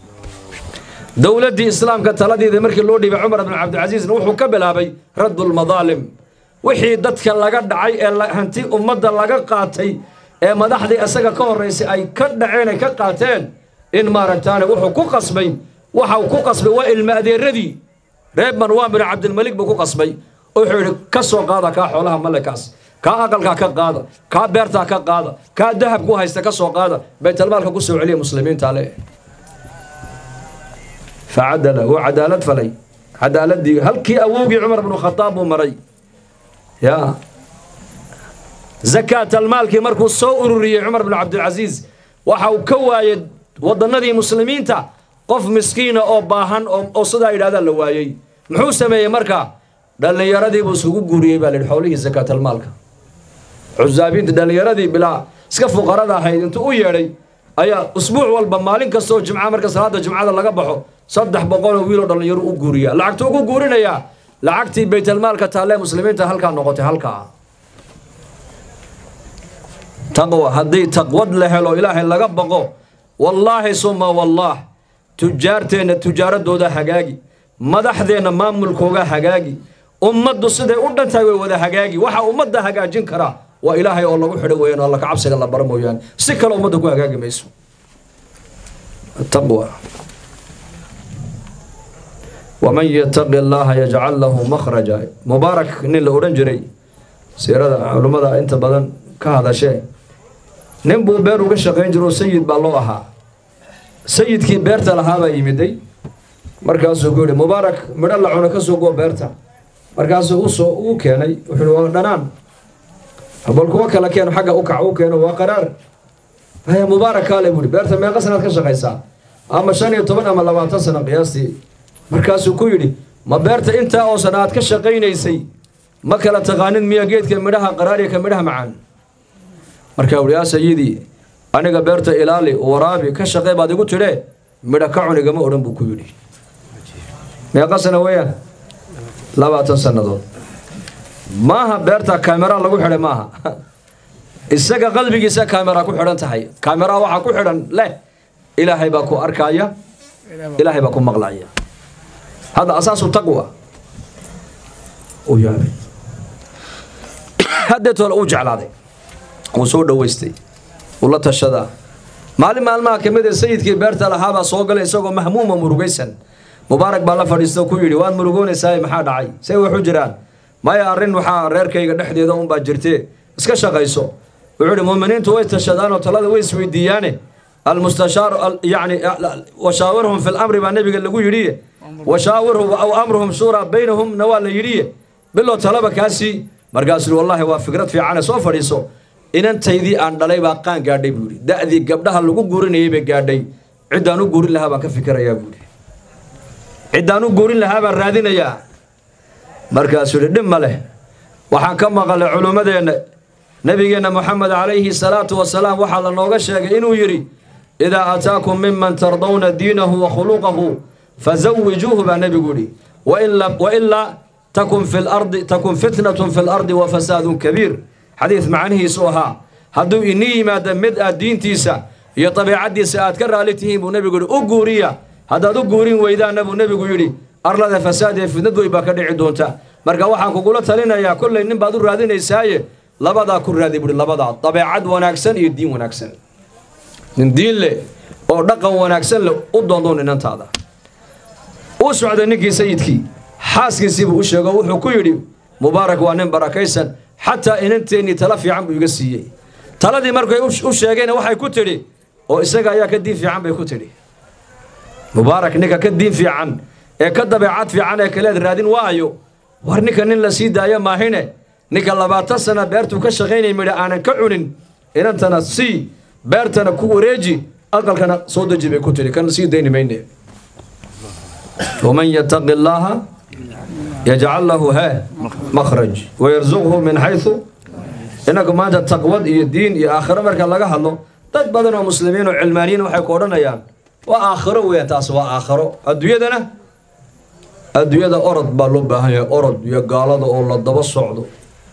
dowladdii islaamka taladeeda markii loo dhiibay cumar bin cabdilcasiisna wuxuu ka bilaabay raddulmadaalim wixii dadka laga dhacay ee hanti ummadda laga qaatay ee madaxdii isaga ka horraysay ay ka dhaceen ay ka qaateen in maaragtaane wuxuu ku qasbay waxa uu ku qasbay waa ilma adeeradii reer marwaan bin cabdilmalik buu ku qasbay wuxuu yidhi ka soo qaada kaa xoolaha malekaas kaa aqalkaa ka qaada kaa beertaa ka qaada kaa dahabku haysta ka soo qaada baytalmaalka ku soo celiya muslimiinta le facadala wuu cadaalad falay cadaaladii halkii awowgii cumar bnu khadaab buu maray yaa zakaatalmaalkii markuu soo ururiyey cumar bnu cabdilcasiis waxa uu ka waayey waddannadii muslimiinta qof miskiina oo baahan oo sidaa yidhahdaa la waayey muxuu sameeyey markaa dhallinyaradii buu isugu guuriyey baa la yidhi xoolihii zakaatalmaalka cusaabiinta dhallinyaradii bilaa iska fuqarada ahayd intuu u yeedhay ayaa usbuuc walba maalin kastaoo jimca marka salaada jimcada laga baxo saddex boqoloo wiiloo dhallinyaro u guuriyaa lacagtuu ugu guurinayaa lacagtii baytalmaalka taallee muslimiinta halkaa noqotay halkaa taqwa haddii taqwad la helo ilaahay laga baqo wallaahi suma wallaah tujaarteenna tujaaradooda hagaagi madaxdeenna maamulkooga hagaagi ummaddu siday u dhantahay way wada hagaagi waxa ummadda hagaajin karaa waa ilaahay oo lagu xidho weeyaan oo alla ka cabsiga la baro mooyaane si kale ummadda ku hagaagi mayso taqwa waman yataqi allaha yajcal lahu makhraja mubaarak nin la odhan jiray siirada culummada inta badan ka hadashee nin buu beer uga shaqayn jiro sayid baa loo ahaa sayidkii beerta lahaabaa yimiday markaasuu ku yidhi mubaarak midho la cuno ka soo goo beerta markaasuu usoo uu keenay wuxuu yidhi waa dhanaan bal kuwa kale keeno xagga u kac uu keeno waa qaraar haya mubaarak kaale buuhi beerta meeqa sanaad ka shaqaysaa ama shan iyo toban ama labaatan sano qiyaastii markaasuu ku yidhi ma beerta intaa oo sana aad ka shaqaynaysay ma kala taqaanin miya geedka midhaha qaraar iyo ka midhaha macaan markaa wuhi yaa sayidii aniga beerta ilaali waraabi ka shaqey baad igu tidhee midha ka cunigama odhan buu ku yidhi meeqa sano weeyaan labaatan sannadood maaha beerta kaamera lagu xidhay maaha isaga qalbigiisa kaamera ku xidhan tahay kaamera waxa ku xidhan leh ilaahay baa ku arkaya ilaahay baa ku maqlaya hada asaasu taqwa oo yaabay hadda tolo u jeclaaday oo soo dhaweystay wala tashada maalin maalmaha kamid ah sayidkii beerta lahaaba soo galay isagoo mahmuuma murugaysan mubaarak baa la fadhiistay ku yiri waan murugoonaysaa maxaa dhacay say wuxuu jiraan maya arin waxa reerkayga dhexdeeda un baa jirtay iska shaqayso wuxuu yiri muuminiintu way tashadaan oo talada way isweydiiyaan المستشار يعني وشاورهم في الامر با نبي لو يري وشاورهم او امرهم شورى بينهم نوال يري بالله طلبه كاسي markaas wallahi waa fikrad fiican soo fadhiiso inantaydii aan dhalay baa qaan gaadhay buuri daadii gabdhaha lagu guurinayay bay gaadhay cidaan u guurin lahaa baan ka fikirayaa buuri cidaan u guurin lahaa baan raadinayaa markaas dhib ma leh waxaan ka maqlay culimadeena nabigeena Muhammad alayhi salatu wasalaam waxa la nooga sheegay inuu yiri ida ataakum mimman tardawna diinahu wa khuluquhu fazawwijuhu ba nabi guri wa illa wa illa takun fil ardi takun fitnatun fil ardi wa fasadun kabir hadith macnihi sooha hadu ini yimaada mid diintiisa iyo tabiicadiisa aad ka raalitihiin buu nabi guri u guuriya hadaad u guurin weydaan nabi nabigu yiri arlada fasaad ee fitnadu ay ba ka dhici doonta marka waxaan kugu la talinayaa kulay nin baad u raadinaysaaye labada ku raadi buri labada tabiicad wanaagsan iyo diin wanaagsan nin diin leh oo dhaqan wanaagsan leh u doondoon inantaada oo socda ninkii sayidkii xaaskiisii buu u sheegay wuxuu ku yiri mubaarak waa nin barakaysan hatta inanteeni tala fiican buu iga siiyay taladii markay u sheegeen waxay ku tiri oo isaga ayaa ka diin fiican bay ku tiri mubaarak ninka ka diin fiican ee ka dabeecad fiican ee kale raadin waayo war ninka nin la sii daayo maahine ninka labaatan sano beertu ka shaqeynay midha aanan ka cunin inantana si beertana ku wareeji aqalkana soo dajibay ku tiri kan sii deyn meeyne ومن يتق الله يجعل له ها مخرج ويرزقه من حيث انكم ما تقوى الدين يا اخر marka laga hadlo dad badan oo muslimiin oo cilmaaniin waxay ku oranayaan waa aakhiro weey taas waa aakhiro adduunyadana adduunyada orod baa loo baahan yahay orod iyo gaalada oo la daba socdo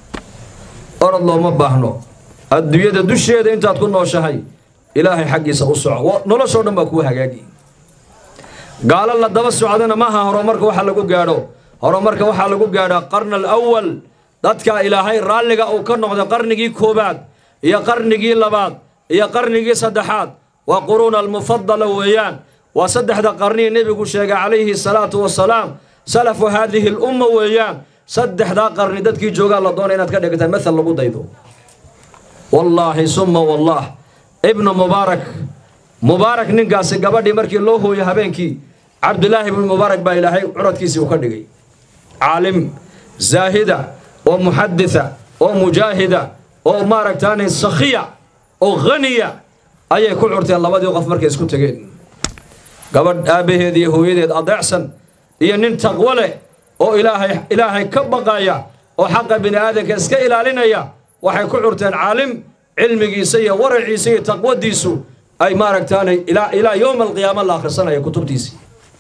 orod looma baahno adduunyada dusheeda intaad ku nooshahay ilaahay xaqiisa u soco nolosho dhan baa ku hagaagi gaala la daba socdana ma aha horumarka waxa lagu gaadho horumarka waxa lagu gaadhaa qarn al-awwal dadka ilaahay raaliga uu ka noqdo qarnigii koobaad iyo qarnigii labaad iyo qarnigii saddexaad waa qurun al-mufaddala weeyaan waa saddexda qarni nabigu sheegay calayhi salaatu wasalaam salafu hadhihi al-umma weeyaan saddexda qarni dadkii jooga la doonay inaad ka dhigtaan midal lagu daydo wallahi summa wallah ibn mubarak mubarak ninkaasi gabadhii markii loo hooyo habeenkii abdullah ibn mubarak baa ilaahay curadkiisii u ka dhigay caalim zaahida oo muhadditha oo mujaahida oo maaragtaanay sakhiya oo ghaniya ayay ku curteen labadii qof markay isku tageen gabadh aabaheed iyo hooyadeed adeecsan iyo nin taqwo leh oo ilaahay ilaahay ka baqaya oo xaq bini aadanka iska ilaalinaya waxay ku curteen caalim cilmigiisa iyo waraciisa iyo taqwadiisu ay maaragtaanay ila ila yawm al-qiyaamah la akhrisanaya kutubtiisi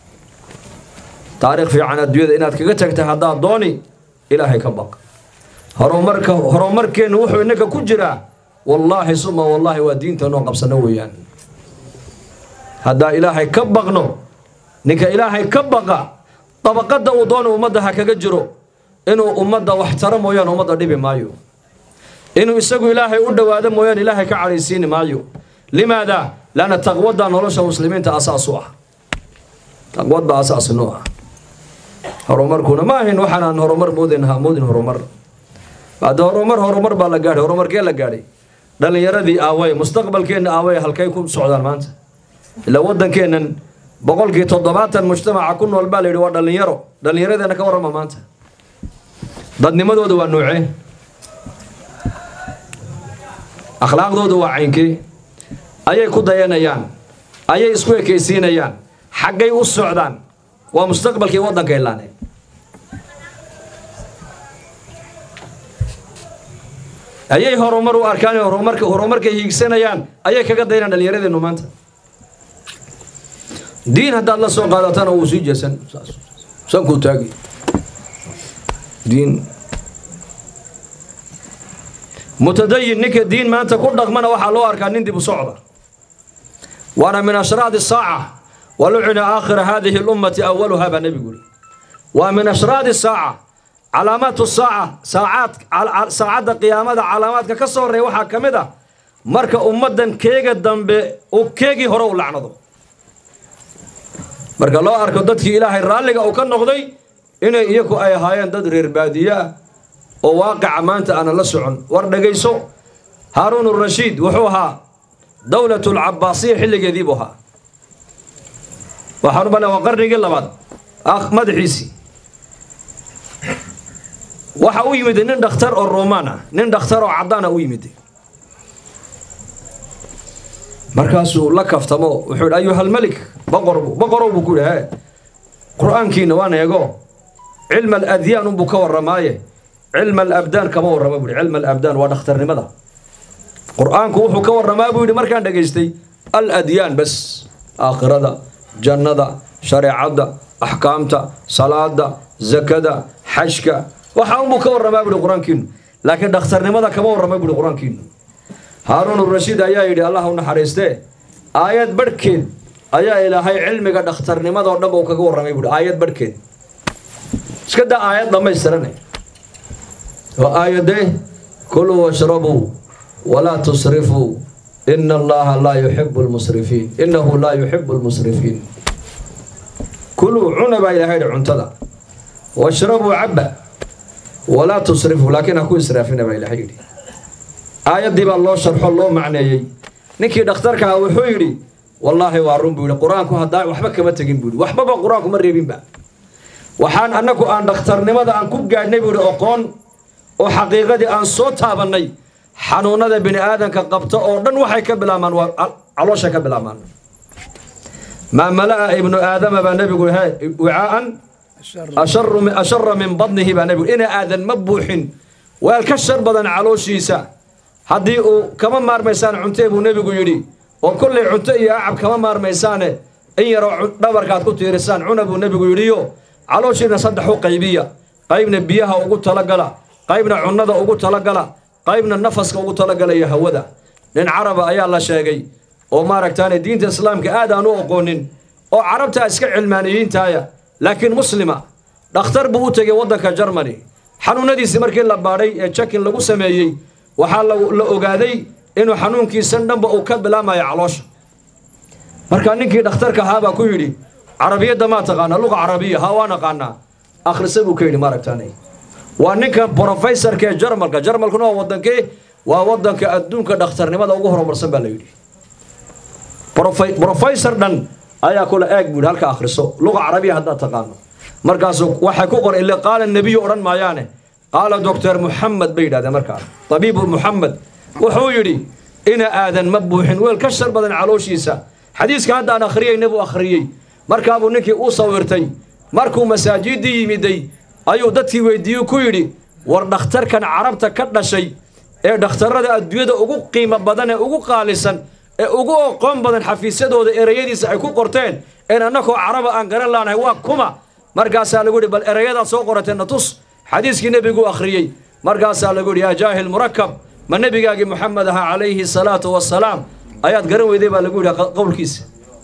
taariikh fiican adduunyada inaad kaga tagtay hadaa dooni ilaahay ka baq horumarka horumarkeenu wuxuu inaka ku jira wallahi summa wallahi waa diinta noo qabsana weeyaan hadaa ilaahay ka baqno ninka ilaahay ka baqa tabaqada uu doono ummadda ha kaga jiro inuu ummadda wax tara mooyaan ummadda dhibi maayo inuu isagu ilaahay u dhawaado mooyaan ilaahay ka cariisiin maayo limaada lana taqwada nolosha muslimiinta asaasu ah taqwada asaasu noo ah horumarkuna ma ahin waxaan horumar moodeenha moodin horumar baad horumar horumar baa la gaaray horumarkee la gaaray dhalinyaradii aaway mustaqbalkeena aaway halkay ku socdaan maanta ila wadankeenan boqolkii toddobaatan mujtamaca ku nool baa leeyahay waa dhalinyaro dhalinyaradana ka warama maanta dadnimadooda waa noocee akhlaaqdooda waa caynkee ayay ku dayanayaan ayay isku ekeysiinayaan xaggay u socdaan waa mustaqbalkii wadanka ilaanay ayay horumar u arkaan horumarka horumarka hiigsanayaan ayay kaga daynaan dhalinyaradeenu maanta diin haddaad la soo qaadatana uu sii jeesan sanku taagi diin mutadayin ninka diin maanta ku dhaqmana waxaa loo arkaa nin dib u socda waana min ashraad الsaaca walucina aakhira hadihi اlummati awaluha baa nebigu yidhi waa min ashraad الsaaca calaamaatu saaca saacaad saacadda qiyaamada calaamaadka ka soo horeeya waxaa ka mid ah marka ummaddan keega dambe uu keegii hore u lacnado marka loo arko dadkii ilaahay raalliga uu ka noqday inay iyagu ay ahaayeen dad reer baadiye ah oo waaqica maanta aanan la socon war dhegayso haaruun urashiid wuxuu ahaa dowlatu alcabaasiya xilligeedii buu ahaa waxaan u balaa waa qarnigii labaad ah madaxiisii waxa u yimid nin dhakhtar oo roomaan ah nin dhakhtar oo caddaan ah u yimid markaasuu la kaftamo wuxuu yidhi ayuha almalik boqor boqorow buu ku yidhi qur-aankiina waan eego cilma aladyaan unbuu ka warramaaye cilma alabdaan kama warrama buu yidhi cilma alabdaan waa dhakhtarnimada qur-aanku wuxuu ka warramaa buu yidhi markaan dhegaystay aladyaan bas aakhirada jannada shareecadda axkaamta salaada zakada xajka waxa unbuu ka warramaa buu yidhi qur-aankiinu laakiin dhakhtarnimada kama warrama buu yidhi qur-aankiinu haaruun urashiid ayaa yidhi allah u naxariistee aayad barhkeed ayaa ilaahay cilmiga dhakhtarnimada oo dhan uu kaga warramay buuhi aayad barhkeed iska daa aayad dhammaystiranay oo aayadee kuluu washrabuu walaa tusrifuu ina allaha laa yuxibu lmusrifiin innahu laa yuxibu lmusrifiin kuluu cuna baa ilaahay yidhi cuntada washrabuu cabba walaa tusrifuu laakiin ha ku israafina baa ilaahay yidhi aayaddii baa loo sharxo loo macneeyey ninkii dhakhtarkaa wuxuu yidhi wallaahi waa run buu yidhi qur-aanku haddaa waxba kama tegin buu yidhi waxbaba qur-aanku ma reebinba waxaan annagu aan dhakhtarnimada aan ku gaadhnay buu yidhi oqoon oo xaqiiqadii aan soo taabannay xanuunada bini aadanka qabta oo dhan waxay ka bilaabmaan waa caloosha ka bilaabmaan maa mala'a ibnu aadama baa nebigu he wicaa'an ashara min badnihi baa nebigu ina aadan ma buuxin weel ka shar badan calooshiisa haddii uu kama maarmaysaan cuntee buu nebigu yidhi oo kollay cunto iyo acab kama maarmaysaane in yaroo dhabarkaad ku tiirisaan cuna buu nebigu yidhiyo calooshiina saddex u qaybiya qaybna biyaha ugu talagala qaybna cunnada ugu talagala qaybna nafaska ugu talagalaya hawada nin caraba ayaa la sheegay oo maaragtaane diinta islaamka aad aan u oqoonin oo carabtaa iska cilmaaniyiintaaya laakiin muslima dhakhtar buu u tegay waddanka jarmani xanuunadiisii markii la baadhay ee jakin lagu sameeyey waxaa la ogaaday inuu xanuunkiisan dhanba uu ka bilaamayo caloosha markaa ninkii dhakhtarka ahaa baa ku yidhi carabiyadda maa taqaanaa luqa carabiya haa waa naqaanaa akhrisa buu ka yidhi maaragtaanay waa ninka brofesorka ee jarmalka jarmalkuna waa waddankee waa waddanka adduunka dhakhtarnimada ugu horumarsan baa la yidhi brofesor dhan ayaa kula eeg buu yidhi halka akhriso luqa carabiya haddaad taqaano markaasu waxay ku qoran ille qaala nebiyu odhan maayaane qaala doctor muxamed bay yidhahdeen markaa tabiibu muxamed wuxuu yidhi ina aadan ma buuxin weel ka shar badan calooshiisa xadiiska hadda aan akhriyeyna buu akhriyey markaabuu ninkii u sawirtay markuu masaajiddii yimiday ayuu dadkii weydiiyey ku yidhi war dhakhtarkan carabta ka dhashay ee dhakhtarrada adduunyada ugu qiimo badan ee ugu qaalisan ee ugu oqoon badan xafiisyadooda ereyadiisa ay ku qorteen een annakoo caraba aan garan laanahay waa kuma markaasaa lagu yidhi bal ereyadaad soo qorateenna tus xadiiskii nebiguu akhriyey markaasaa lagu yidhi yaa jaahil murakab ma nebigaagii moxamed ahaa calayhi salaatu wasalaam ayaad garan weyday baa lagu yidhi qowlkiisa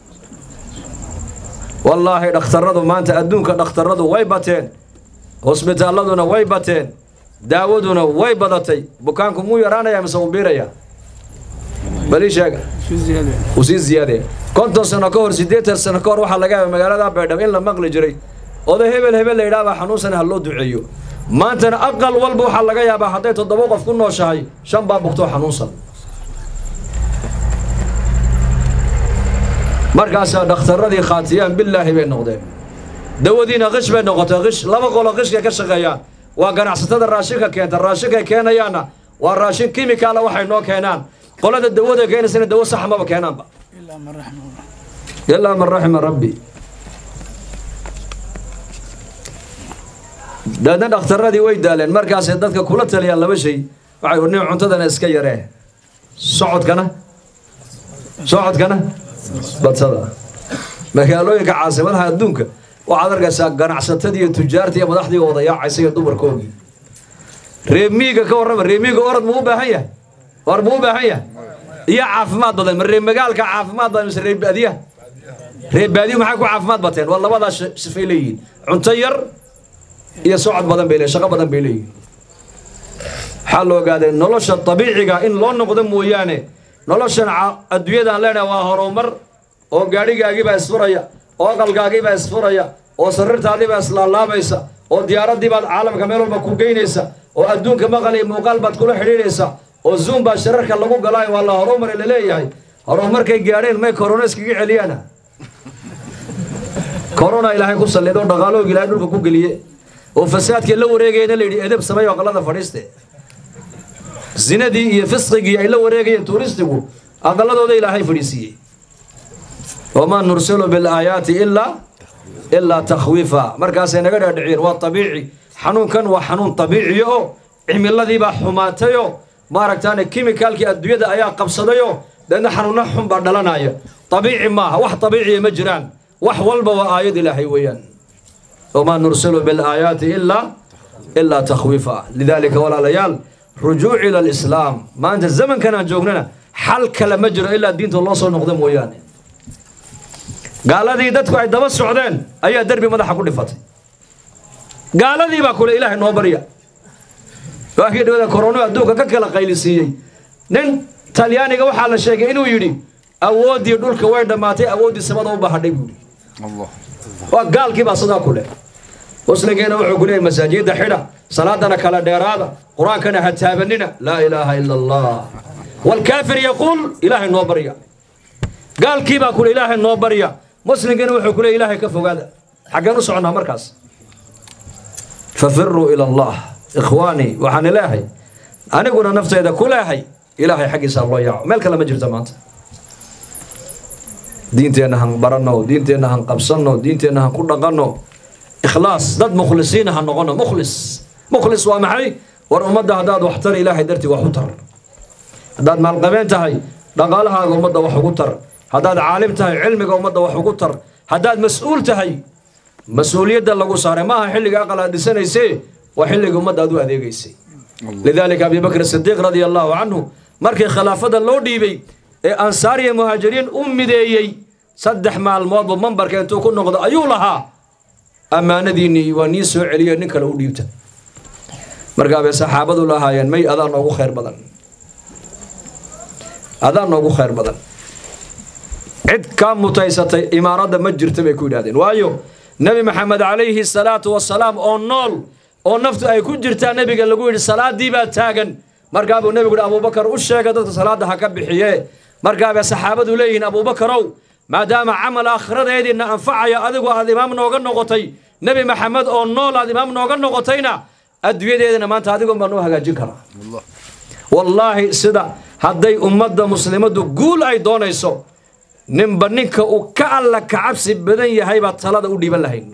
wallaahi dhakhtarradu maanta adduunka dhakhtarradu way bateen hosbitaalladuna way bateen daawaduna way badatay bukaanku muu yaraanaya mise uu biiraya bali sheega uu sii ziyaadaya konton sano ka hor siddeetan sano ka hor waxaa laga yaaba magaalada baydhabo in la maqli jiray oday hebel hebel la yidhaahbaa xanuunsan ha loo duceeyo maantana aqal walba waxaa laga yaabaa hadday toddoba qof ku nooshahay shan baa bugtoo xanuunsan markaasaa dhakhtarradii khaatiyaan bilaahi bay noqdeen dawadiina qish bay noqotay qish laba qolo qishka ka shaqeeyaan waa ganacsatada raashinka keenta raashinkay keenayaanna waa raashin kimikaala waxay noo keenaan qolada dawada keenaysana dawo sax maba keenaanba ilaa man raxima rabbi daadna dhakhtarradii way daaleen markaasay dadka kula taliyaan laba shay waxay odhnin cuntadana iska yaree socodkana socodkana badsada magaalooyinka caasimadaha adduunka waxaad arkaysaa ganacsatadii iyo tujaartii iyo madaxdii wada yaacaysa iyo dumarkoodii reemiga ka warrama reemiga orad muu baahan yahay war muu baahan yahay iyo caafimaad badan mar magaalka caafimaad badan mise reeb baadiya reeb baadiya maxay ku caafimaad bateen waa labada sifay leeyihiin cunto yar iyo socod badan bay leeyihiin shaqo badan bay leeyihiin waxaa loo ogaaday nolosha dabiiciga in loo noqdo mooyaane noloshan adduunyadaan leenahay waa horumar oo gaadhigaagii baa isfuraya oo aqalkaagii baa isfuraya oo sariirtaadii baa islaalaabaysa oo diyaaraddii baad caalamka meel walba ku geynaysa oo adduunka maqal iyo muuqaal baad kula xidhiidhaysa oo zoom baa shirarka lagu galaayo waa la horumar la leeyahay horumarkay gaadheen may korona iskaga celiyaana korona ilaahay ku sallido dhaqaalooga ilaahay dhulka ku geliye oo fasaadkii la wareegayna la yidhi edeb sameeyo aqalada fadhiiste zinadii iyo fisqigii ay la wareegayeen tuuristigu aqaladooda ilaahay fadhiisiiyey وما نرسل بالآيات إلا إلا تخويفا مركز نقدر ندعير وطبيعي حنون كان وحنون طبيعي أو عمل الذي بحماتيو ما ركتان كيميكال كي أدوية أيا قبصديو لأن حنون نحهم بدلنا يا طبيعي ما وح طبيعي مجران وح والب وآيات إلهي ويان وما نرسل بالآيات إلا إلا تخويفا لذلك ولا ليال رجوع إلى الإسلام ما أنت الزمن كان جوجنا حل كلام مجرى إلا دين الله صلى الله عليه وسلم قالدي dadku ay daba socdeen ayaa darbi madaxa ku dhifatay gaaladii baa kule ilaahay noo bariya waxa dhawada corona adduunka ka kala qaylisiyay nin talyaaniga waxa la sheegay inuu yiri awoodii dhulka way dhamaatay awoodii samada u bahadhay buu Allah waa gaalkii baa sida kule wasligeena wuxuu ku leeyahay masaajida xidha salaadana kala dheeraada quraankana ha taabanina la ilaaha illa allah wal kaafir yaqul ilaahay noo bariya gaalkii baa kule ilaahay noo bariya مسلمين وحو كله إلهي كفو هذا حقا نصعنا مركز ففروا إلى الله إخواني وحن إلهي أنا قلنا نفسي إذا كل إلهي إلهي حقي سأل الله يعو مالك لما جرت مانت دينتي أنها برنو دينتي أنها قبصنو دينتي أنها كل نغنو إخلاص ضد مخلصين هنغنو مخلص مخلص ومعي ورمضة هداد واحتر إلهي درتي وحتر هداد مع القبين تهي دقالها رمضة وحقوتر هداد عالم تهي علمك ومضى وحقوتر هداد مسؤول تهي مسؤولية اللغو صار ماها حلق أقل هذه سنة يسي وحلق ومضى أدو هذه يسي لذلك أبي بكر الصديق رضي الله عنه مركي خلافة اللو ديبي أنصاري مهاجرين أمي ديي صدح مع الموضوع ومنبر كانتو كن نقضى أيولها أما نديني ونيسو عليا نكا لو ديبتا مركا بي صحابة الله ينمي أذان نوغو خير بدن أذان نوغو خير بدن عد كان متيسة إمارة مجر تبيكون هذين وايو نبي محمد عليه الصلاة والسلام أو نول أو نفط أي كون جرتا نبي قال لقول الصلاة دي باتاقن مرقابو نبي قول أبو بكر أشياء قدرت الصلاة ده حكب بحياه مرقاب صحابة لين أبو بكر ما دام عمل آخر هذه إن أنفع يا أذقوا هذا إمام نوغن نغطي نبي محمد أو نول هذا إمام نوغن نغطينا أدوية دي إن ما أنت هذقوا منوها جنكرا والله سدا هذي أمة مسلمة قول أي دون يسو نمبر نينك وكألا كعبس بدن يهي بطلاد ودي بلهين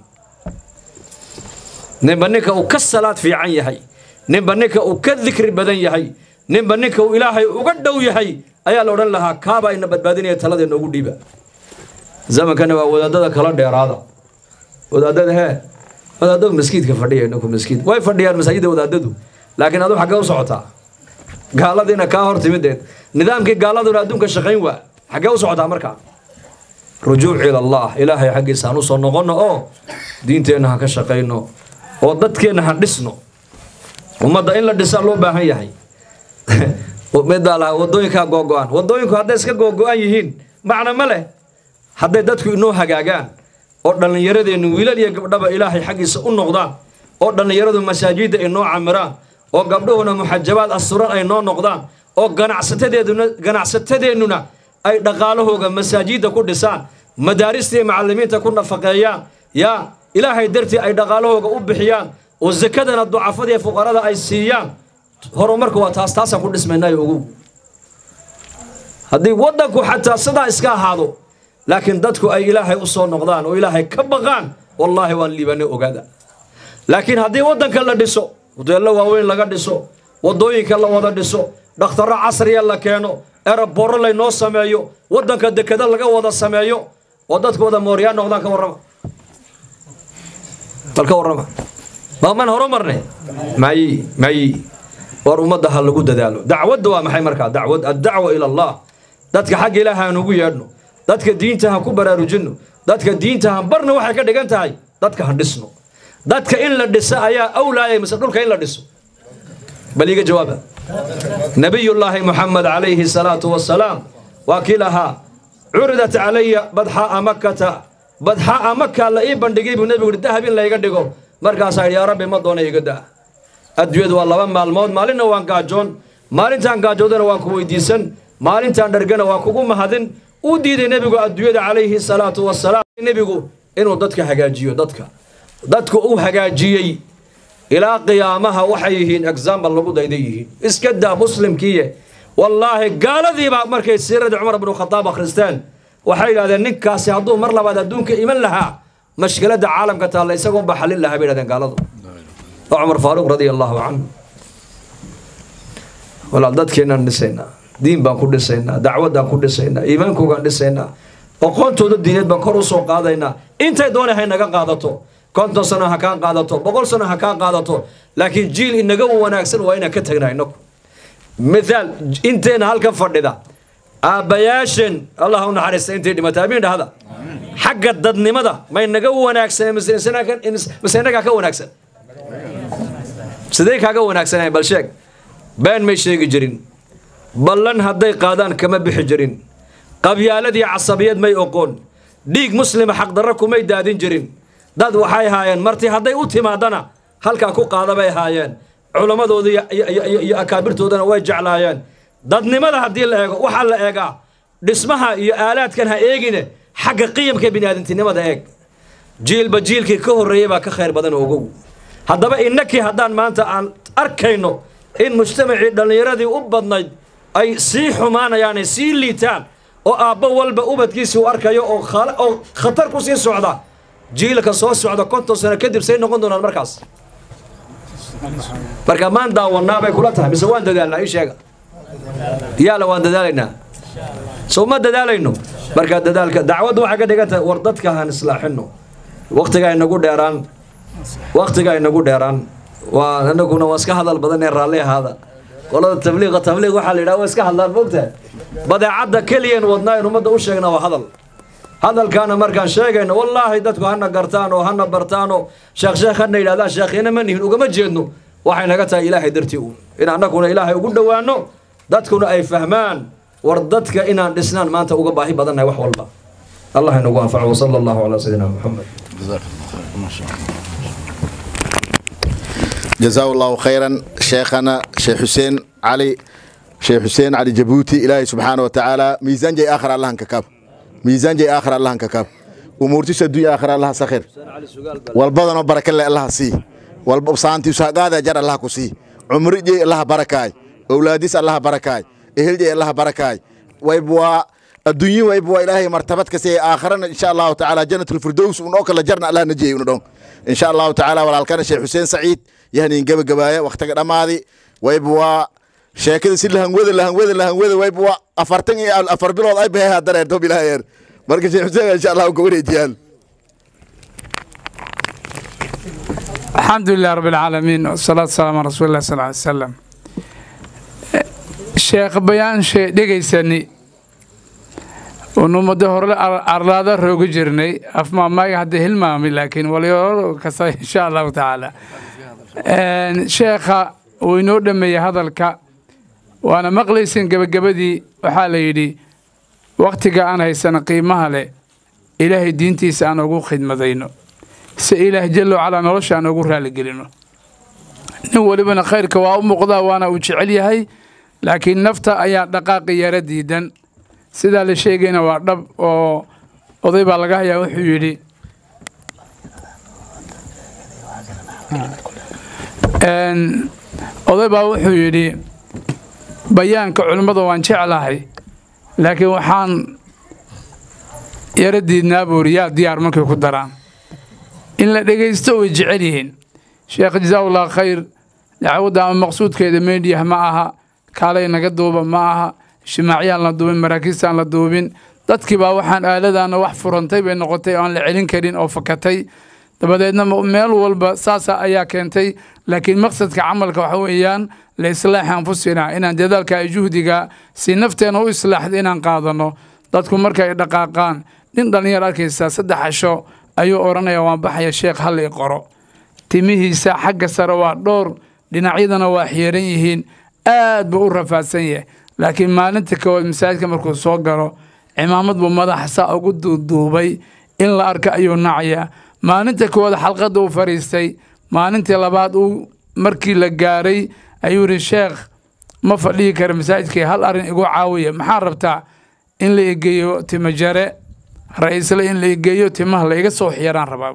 نمبر نينك وكالصلاة في عين يهي نمبر نينك وكالذكر بدن يهي نمبر نينك وإلهي وقدو يهي أيا لورن لها كابا إن بدبادين يتلاد إنه ودي بل زمن كان ودادة كلام دير هذا ودادة هي ودادة مسكيت كفردية إنكم مسكيت واي فردية المساجد ودادة لكن هذا حقه صعوتها قال دينا كاهر تمدين نظام كي قال دون أدونك الشقين وا حقه صعوتها مركا رجوع إلى الله إلهي حقي سانوس ونغنى أو دينتي إنها كشقينو ودتك إنها دسنو وما دا إلا دسال لو باهي هي ومدالا ودوينك غوغوان ودوينك هدا اسكا غوغوان يهين معنى مله هدا ددكو إنو هغاغان oo dhalinyaradeenu wiilal iyo gabdhaba ilaahay xaqiisa u noqdaan oo dhalinyaradu masaajida ay noo camiraan oo gabdhuhuna muxajabaad asuran ay noo noqdaan oo ganacsatadeeduna ganacsatadeennuna ay dhaqaalahooga masaajida ku dhisaan madaarista iyo macallimiinta ku nafaqeeyaan ya ilaahay dartii ay dhaqaalahooga u bixiyaan oo zakadana ducafada iyo fuqarada ay siiyaan horumarku waa taas taas ku dhismaynay ugu hadii wadanku xataa sida iska ahaado لكن دتكو أي إلهي أصون نقدان وإلهي كبغان والله وان ليباني أقادا لكن هذه ودن كلا دسو ودي الله وين لقى دسو ودوين كلا ودا دسو دكتور عصري الله كانوا أرب بور الله نو سمايو ودن كده كده لقى ودا سمايو ودتكو ودا موريان نقدان كورما dalka warrama ma man horumarnay may may war ummadda ha lagu dadaalo dacwadda waa maxay markaa dacwad ad-dacwa ila allah dadka xaq ilaaha aan ugu yeedhno dadka diinta ha ku baraarujino dadka diinta ha barna waxay ka dhigan tahay dadka ha dhisno dadka in la dhiso ayaa awlaayay mise dhulka in la dhiso bal iga jawaaba nabiyullaahi muxamed calayhi salaatu wassalaam waa kii lahaa curidat calaya badxaa makkata badxaa makka la ii bandhigay buu nebigu yidhi dahab in layga dhigo markaasaa yidhi yaa rabbi ma doona iga daa adduunyadu waa laba maalmood maalinna waan gaajoon maalintaan gaajoodana waan ku weydiisan maalintaan dhargana waan kugu mahadin uu diiday nebigu adduunyada calayhi salaatu wassalaam nebigu inuu dadka hagaajiyo dadka dadku uu hagaajiyey ilaa qiyaamaha waxay yihiin example lagu dayday yihiin iska daa muslimkiiye wallaahi gaaladiibaa markay siiradii cumar ibnu khataab akhristeen waxay yidhahdeen ninkaasi hadduu mar labaad adduunka iman lahaa mashkiladda caalamka taalla isagoo ba xalin lahaa bay yidhahdeen gaaladu oo cumar faaruuq radia allahu canhu walaal dadkeennaan dhisaynaa diin baan ku dhisaynaa dacwaddaan ku dhisaynaa iimaankoogaan dhisaynaa aqoontooda diineed baan kor u soo qaadaynaa intay doonay hay naga qaadato konton sano ha kaa qaadato boqol sano ha kaa qaadato laakiin jiil inaga wanaagsan waa inaan ka tagnaa inagu mithaal inteena halkan fadhida aabbayaasheen allah u naxariista intay dhimatay amiin dhahda xagga dadnimada may naga wanaagsan mise inagaa ka wanaagsan sidee kaaga wanaagsanay bal sheeg been may sheegi jirin ballan hadday qaadaan kama bixi jirin qabyaaladii casabiyad may oqoon dhiig muslima xaqdarro kumay daadin jirin dad waxay haayeen martii hadday u timaadana halkaa ku qaada bay haayeen culammadooda iyo akaabirtoodana way jeclaayeen dadnimada haddii la eego waxaa la eegaa dhismaha iyo aalaadkan ha eegine xagga qiyamka biniaadantinimada eeg jiilba jiilkii ka horreeyey baa ka khayr badan ogow haddaba innakii haddaan maanta aan arkayno in mujtamacii dhallinyaradii u badnayd ay sii xumaanayaan ay sii liitaan oo aabbo walba ubadkiisii u arkayo oo khatar ku sii socda jiilka soo socda konton sano kadib say noqon doonaan markaas marka maan daawanaa bay kula tahay mise waan dadaalnaa ii sheega yaala waan dadaalaynaa soo ma dadaalayno marka dadaalka dacwaddu waxay ka dhigan tahay war dadka han islaaxino waqtiga inagu dheeraan waqtiga inagu dheeraan waa anaguna waa iska hadal badan ee raalli ahaada qolada tabliiqa tabliiq waxaa la yidhaha waa iska hadlaan moogtahay badeecadda keliyan wadnaa in ummadda u sheegna waa hadal hadalkaana markaan sheegayno wallaahi dadku hana gartaan oo hana bartaan oo sheekh sheekh hana yidhahdaan sheekhiina ma nihin ugama jeedno waxay naga tahay ilaahay dartii uun in annaguna ilaahay ugu dhowaano dadkuna ay fahmaan war dadka inaan dhisnaan maanta uga baahi badannahay wax walba allah inagu anfaco wasala allahu calaa sayidina muxamed جزاه الله خيرا شيخنا شيخ حسين علي شيخ حسين علي جبوتي إلهي سبحانه وتعالى ميزان جاي آخر الله ككاب ميزان جاي آخر الله ككاب ومورتي سدوي آخر الله سخير والبضن بركة الله سي والبصانتي وساقادة جر الله كسي عمري جاي الله بركاي أولاديس الله بركاي إهل جاي الله بركاي ويبوا الدنيا ويبوا إلهي مرتبط كسي آخرنا إن شاء الله تعالى جنة الفردوس ونوكل جرنا الله نجي وندون إن شاء الله تعالى والالكان الشيخ حسين سعيد يعني نجيب جباية وقت قدام هذه ويبوا شاكد سيل لهن وذا لهن وذا لهن وذا ويبوا أفرتني أفربيل والله بها درير دوبي لهير مركز الشيخ حسين إن شاء الله وكوري ديال الحمد لله رب العالمين والصلاة والسلام على رسول الله صلى الله عليه وسلم الشيخ بيان شيء دقي سني ونوم دهور الأرض روج جرني أفما ما يحد هالمامي لكن وليور كسر إن شاء الله تعالى شيخ وينود مي هذا الك وأنا مقليسين قبل قبدي وحاليدي وقت أنا هي سنة قيمها له إلهي دينتي سأنا أقول خدمة ذينه سإله جل على نرش أنا أقول هالي قلنا هو لبنا خير كوام مقضى وأنا وجعلي هاي لكن نفتا أي دقائق يرديدا سيدا لشيء وردب أو أضيب على جاية وحيدي أن أضيب وحيدي بيان كعلماء وان شعلها لكن وحان يردي نابو رياض ديار مكة كدران إن لا يستوي جعليهن شيخ جزاه الله خير يعود على المقصود كذا ميديا معها كالينا قدوبا معها اجتماعيا la duubin maraakiistaan la duubin dadkii baa waxaan aaladana wax furantay bay noqotay aan la celin karin oo fakatay dabadeedna meel walba saasa ayaa keentay laakiin maqsadka camalka waxa weeyaan la islaaxi anfusina inaan dadaalka ay juhdiga si nafteena u islaaxda inaan qaadano dadku markay dhaqaaqaan nin dhalinyar arkaysa saddex casho ayuu oranaya waan baxaya sheekh hal ii qoro timihiisa xagga sare waa dhowr dhinacyadana waa xiiran yihiin aad buu u rafaadsan yahay laakiin maalinta koowaad masaajidka markuu soo galo cimaamad buu madaxa saa ugu duuduubay in la arka ayuu nacaya maalinta koowaad xalqadda uu fariistay maalintii labaad uu markii la gaaray ayuu yidhi sheekh ma fadhiyi kara masaajidkii hal arrin igu caawiya maxaa rabtaa in la igeeyo timo jare ra-iisle in la igeeyo timaha la iga soo xiyaraan rabaa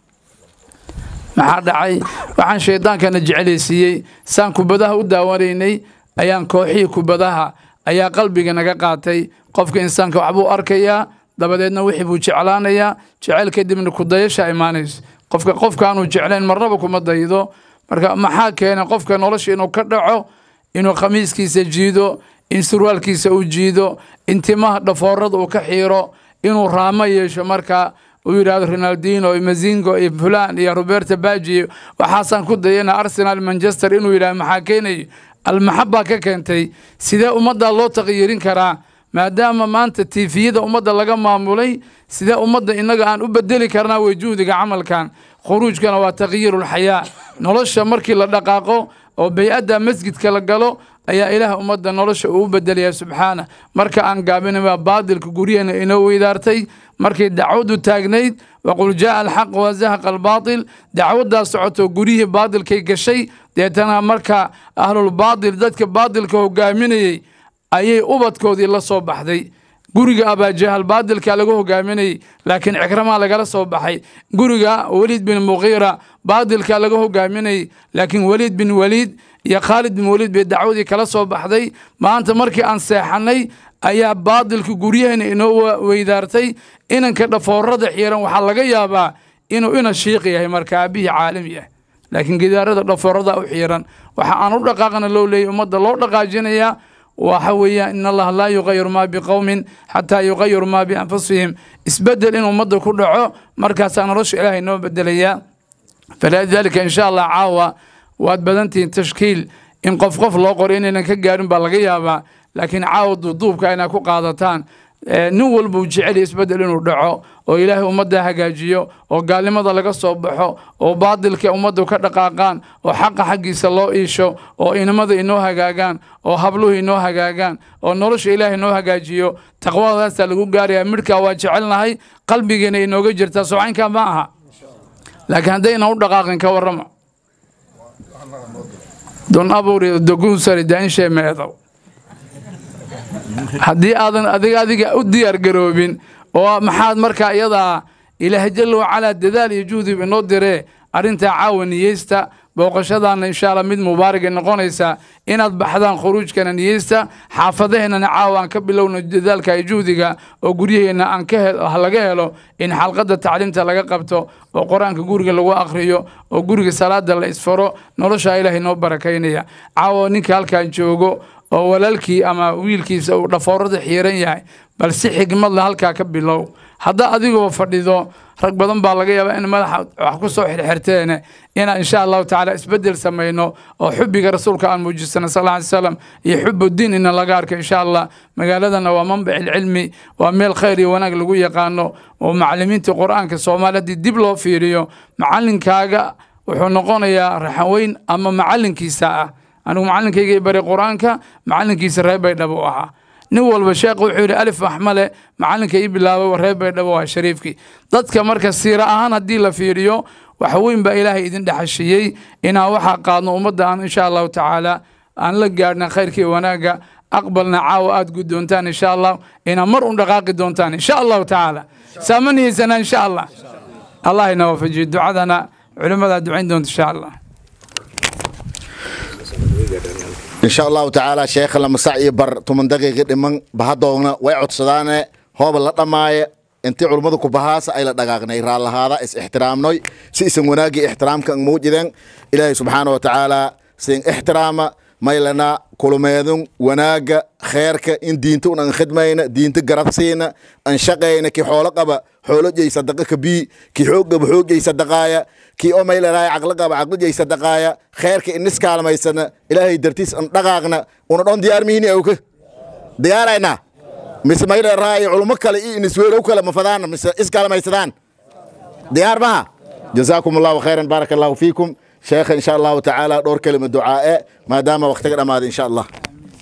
maxaa dhacay waxaan shaydaankana jecelaysiiyey saan kubadaha u daawanaynay ayaan kooxihii kubadaha ayaa qalbiga naga qaatay qofka insaanka waxbuu arkayaa dabadeedna wixii buu jeclaanayaa jecel kadibna kudayasha imaanayso qofka qofkaanuu jeclayn marnaba kuma daydo marka maxaa keenay qofka nolosha inuu ka dhaco inuu khamiiskiisa jiido in surwaalkiisa uu jiido in timaha dhafoorada uu ka xiiro inuu raamo yeesho marka uu yidhaahdo ronaldino iyo mazingo iyo fulan iyo roberto baji waxaasaan ku dayana arsenal manchester inuu yidhahdo maxaa keenay almaxaba ka keentay sidee ummadda loo taqyiirin karaa maadaama maanta tiifiyada ummadda laga maamulay sidee ummadda inaga aan u bedeli karnaa way juhdiga camalkan khuruujkana waa taqyiirul xayaa nolosha markii la dhaqaaqo oo bay'adda masjidka la galo ayaa ilaah ummadda nolosha uu bedelaya subxaana marka aan gaabinaba baadilka guriyana inoo weydaartay markii dacwadu taagnayd waqul jaa alxaq wazahaqa albaatil dacwaddaa socoto gurihii baadilkay gashay deetana marka ahlulbaatil dadka baadilka hogaaminayey ayay ubadkoodii la soo baxday guriga abaajahal baadilka lagu hogaaminayey laakiin cikramaa lagala soo baxay guriga waliid bin muqiira baadilka laga hogaaminayey laakiin waliid bin waliid iyo khaalid bin waliid bay dacwadii kala soo baxday maanta markii aan seexanay ayaa baadilka guryaheena inoo weydaartay inanka dhafoorada xiiran waxaa laga yaabaa inuu ina shiiq yahay marka aabihii caalami ah laakiin gidaarada dhafoorada u xiiran waxa aan u dhaqaaqana loo leeyay ummadda loo dhaqaajinayaa waxa weeyaan in allaha laa yuqayiru maa biqowmin xataa yuqayiru maa bianfusihim isbedel in ummadda ku dhaco markaasaa nolosha ilaahay noo bedelayaa falidaalika insha allah caawa waad badantihiin tashkiil in qof qof loo qoro inaynan ka gaarin baa laga yaabaa laakiin caawa duuduubka inay ku qaadataan nin walbuu jecel isbedel inuu dhaco oo ilaahay ummadda hagaajiyo oo gaalnimada laga soo baxo oo baadilka ummaddu ka dhaqaaqaan oo xaqa xaggiisa loo iisho oo inamada inoo hagaagaan oo habluhu inoo hagaagaan oo nolosha ilaahay inoo hagaajiyo taqwadaasaa lagu gaarayaa midhkaa waa jecelnahay qalbigeena inooga jirtaa soocaynkaa ma aha laakiin haddayna u dhaqaaqin ka warrama don abuuri dogunsari daanshe meedow haddii aadan adiga adiga u diyaar garoobin oo maxaad markaa iyadaa ilaahay jalla wacalaa dadaal iyo juhdi inoo diree arrintaa caawa niyeysta booqashadaana insha allah mid mubaaragay noqonaysaa inaad baxdaan khuruujkana niyeysta xaafadaheennana caawa aan ka bilowno dadaalka iyo juhdiga oo guryaheenna aan ka laga helo in xalqadda tacliimta laga qabto oo qur-aanka guriga lagu akhriyo oo guriga salaada la isfaro noloshaa ilaahay noo barakaynaya caawa ninka halkaan joogo oo walaalkii ama wiilkiisa uu dhafoorada xiiran yahay bal si xigmad leh halkaa ka bilow hadda adigoo fadhido rag badan baa laga yaabaa in madaxa wax ku soo xirxirteen inaan insha allahu tacaala isbedel samayno oo xubbiga rasuulka aan muujisana sal alla alay slam iyo xubu diin ina laga arko insha allah magaaladana waa manbac ilcilmi waa meel khayr iyo wanaag lagu yaqaano oo macallimiinta qur-aanka soomaali haddii dib loo fiiriyo macallinkaaga wuxuu noqonayaa raxaweyn ama macallinkiisa ah anigu macallinkayga bari qur-aanka macallinkiisa reer baydhabo u ahaa nin walba sheekh wuxuu yidhi alif maxmale macallinka ii bilaabo reer baydhabo waa shariifkii dadka marka siira ahaan haddii la fiiriyo wax weyn baa ilaahay idin dhexashiyey inaan waxaa qaadno ummadda aan insha allahu tacaala aan la gaadhna khayrkii wanaagga aqbalna caawa aad guddoontaan insha allah inaan mar un dhaqaaqi doontaan insha allahu tacaala saama niyeysanaa insha allah allah ina waafajiyo ducadana culimmadaa ducayn doonta insha allah إن شاء الله تعالى شيخ لما سعي بر ثمان دقيقة دمن بهدونا ويعود صدانة هو بلطة معي أنت علمتك بهاس أي دقائقنا يرى هذا إس احترامنا سيسم وناجي احترام كان موجودين إلهي سبحانه وتعالى سين احترام maylana kulumeedun wanaaga khayrka in diinta unan khidmayna diinta garabsiina an shaqayna ki xoolo qaba xoolo jey sadaqa ka bi ki xoog qaba xoog jey sadaqaaya ki oo maylana aqla qaba aqla jey sadaqaaya khayrka in iskaalmaysana ilaahay dartiis an dhaqaaqna una dhon diyaar mihiin awka diyaarayna mis maylana raay culimo kale in isweerow kale mafadana mis iskaalmaysadaan diyaar baha jazakumullahu khairan barakallahu fiikum شيخ إن شاء الله تعالى دور كلمة دعاء ما دام وقتك رماد إن شاء الله.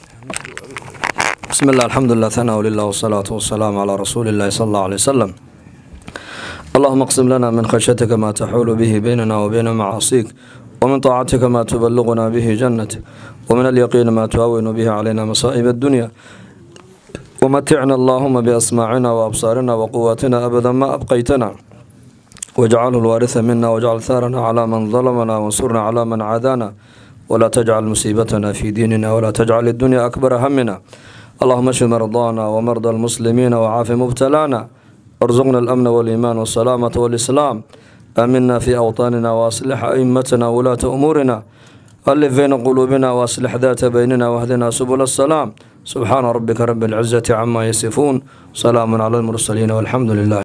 بسم الله الحمد لله ثناء لله والصلاة والسلام على رسول الله صلى الله عليه وسلم. اللهم اقسم لنا من خشيتك ما تحول به بيننا وبين معاصيك ومن طاعتك ما تبلغنا به جنتك ومن اليقين ما تهون به علينا مصائب الدنيا ومتعنا اللهم بأسماعنا وأبصارنا وقواتنا أبدا ما أبقيتنا واجعله الوارث منا واجعل ثارنا على من ظلمنا وانصرنا على من عادانا ولا تجعل مصيبتنا في ديننا ولا تجعل الدنيا أكبر همنا اللهم اشف مرضانا ومرضى المسلمين وعاف مبتلانا ارزقنا الأمن والإيمان والسلامة والإسلام آمنا في أوطاننا وأصلح أئمتنا ولاة أمورنا ألف بين قلوبنا وأصلح ذات بيننا واهدنا سبل السلام سبحان ربك رب العزة عما يصفون سلام على المرسلين والحمد لله.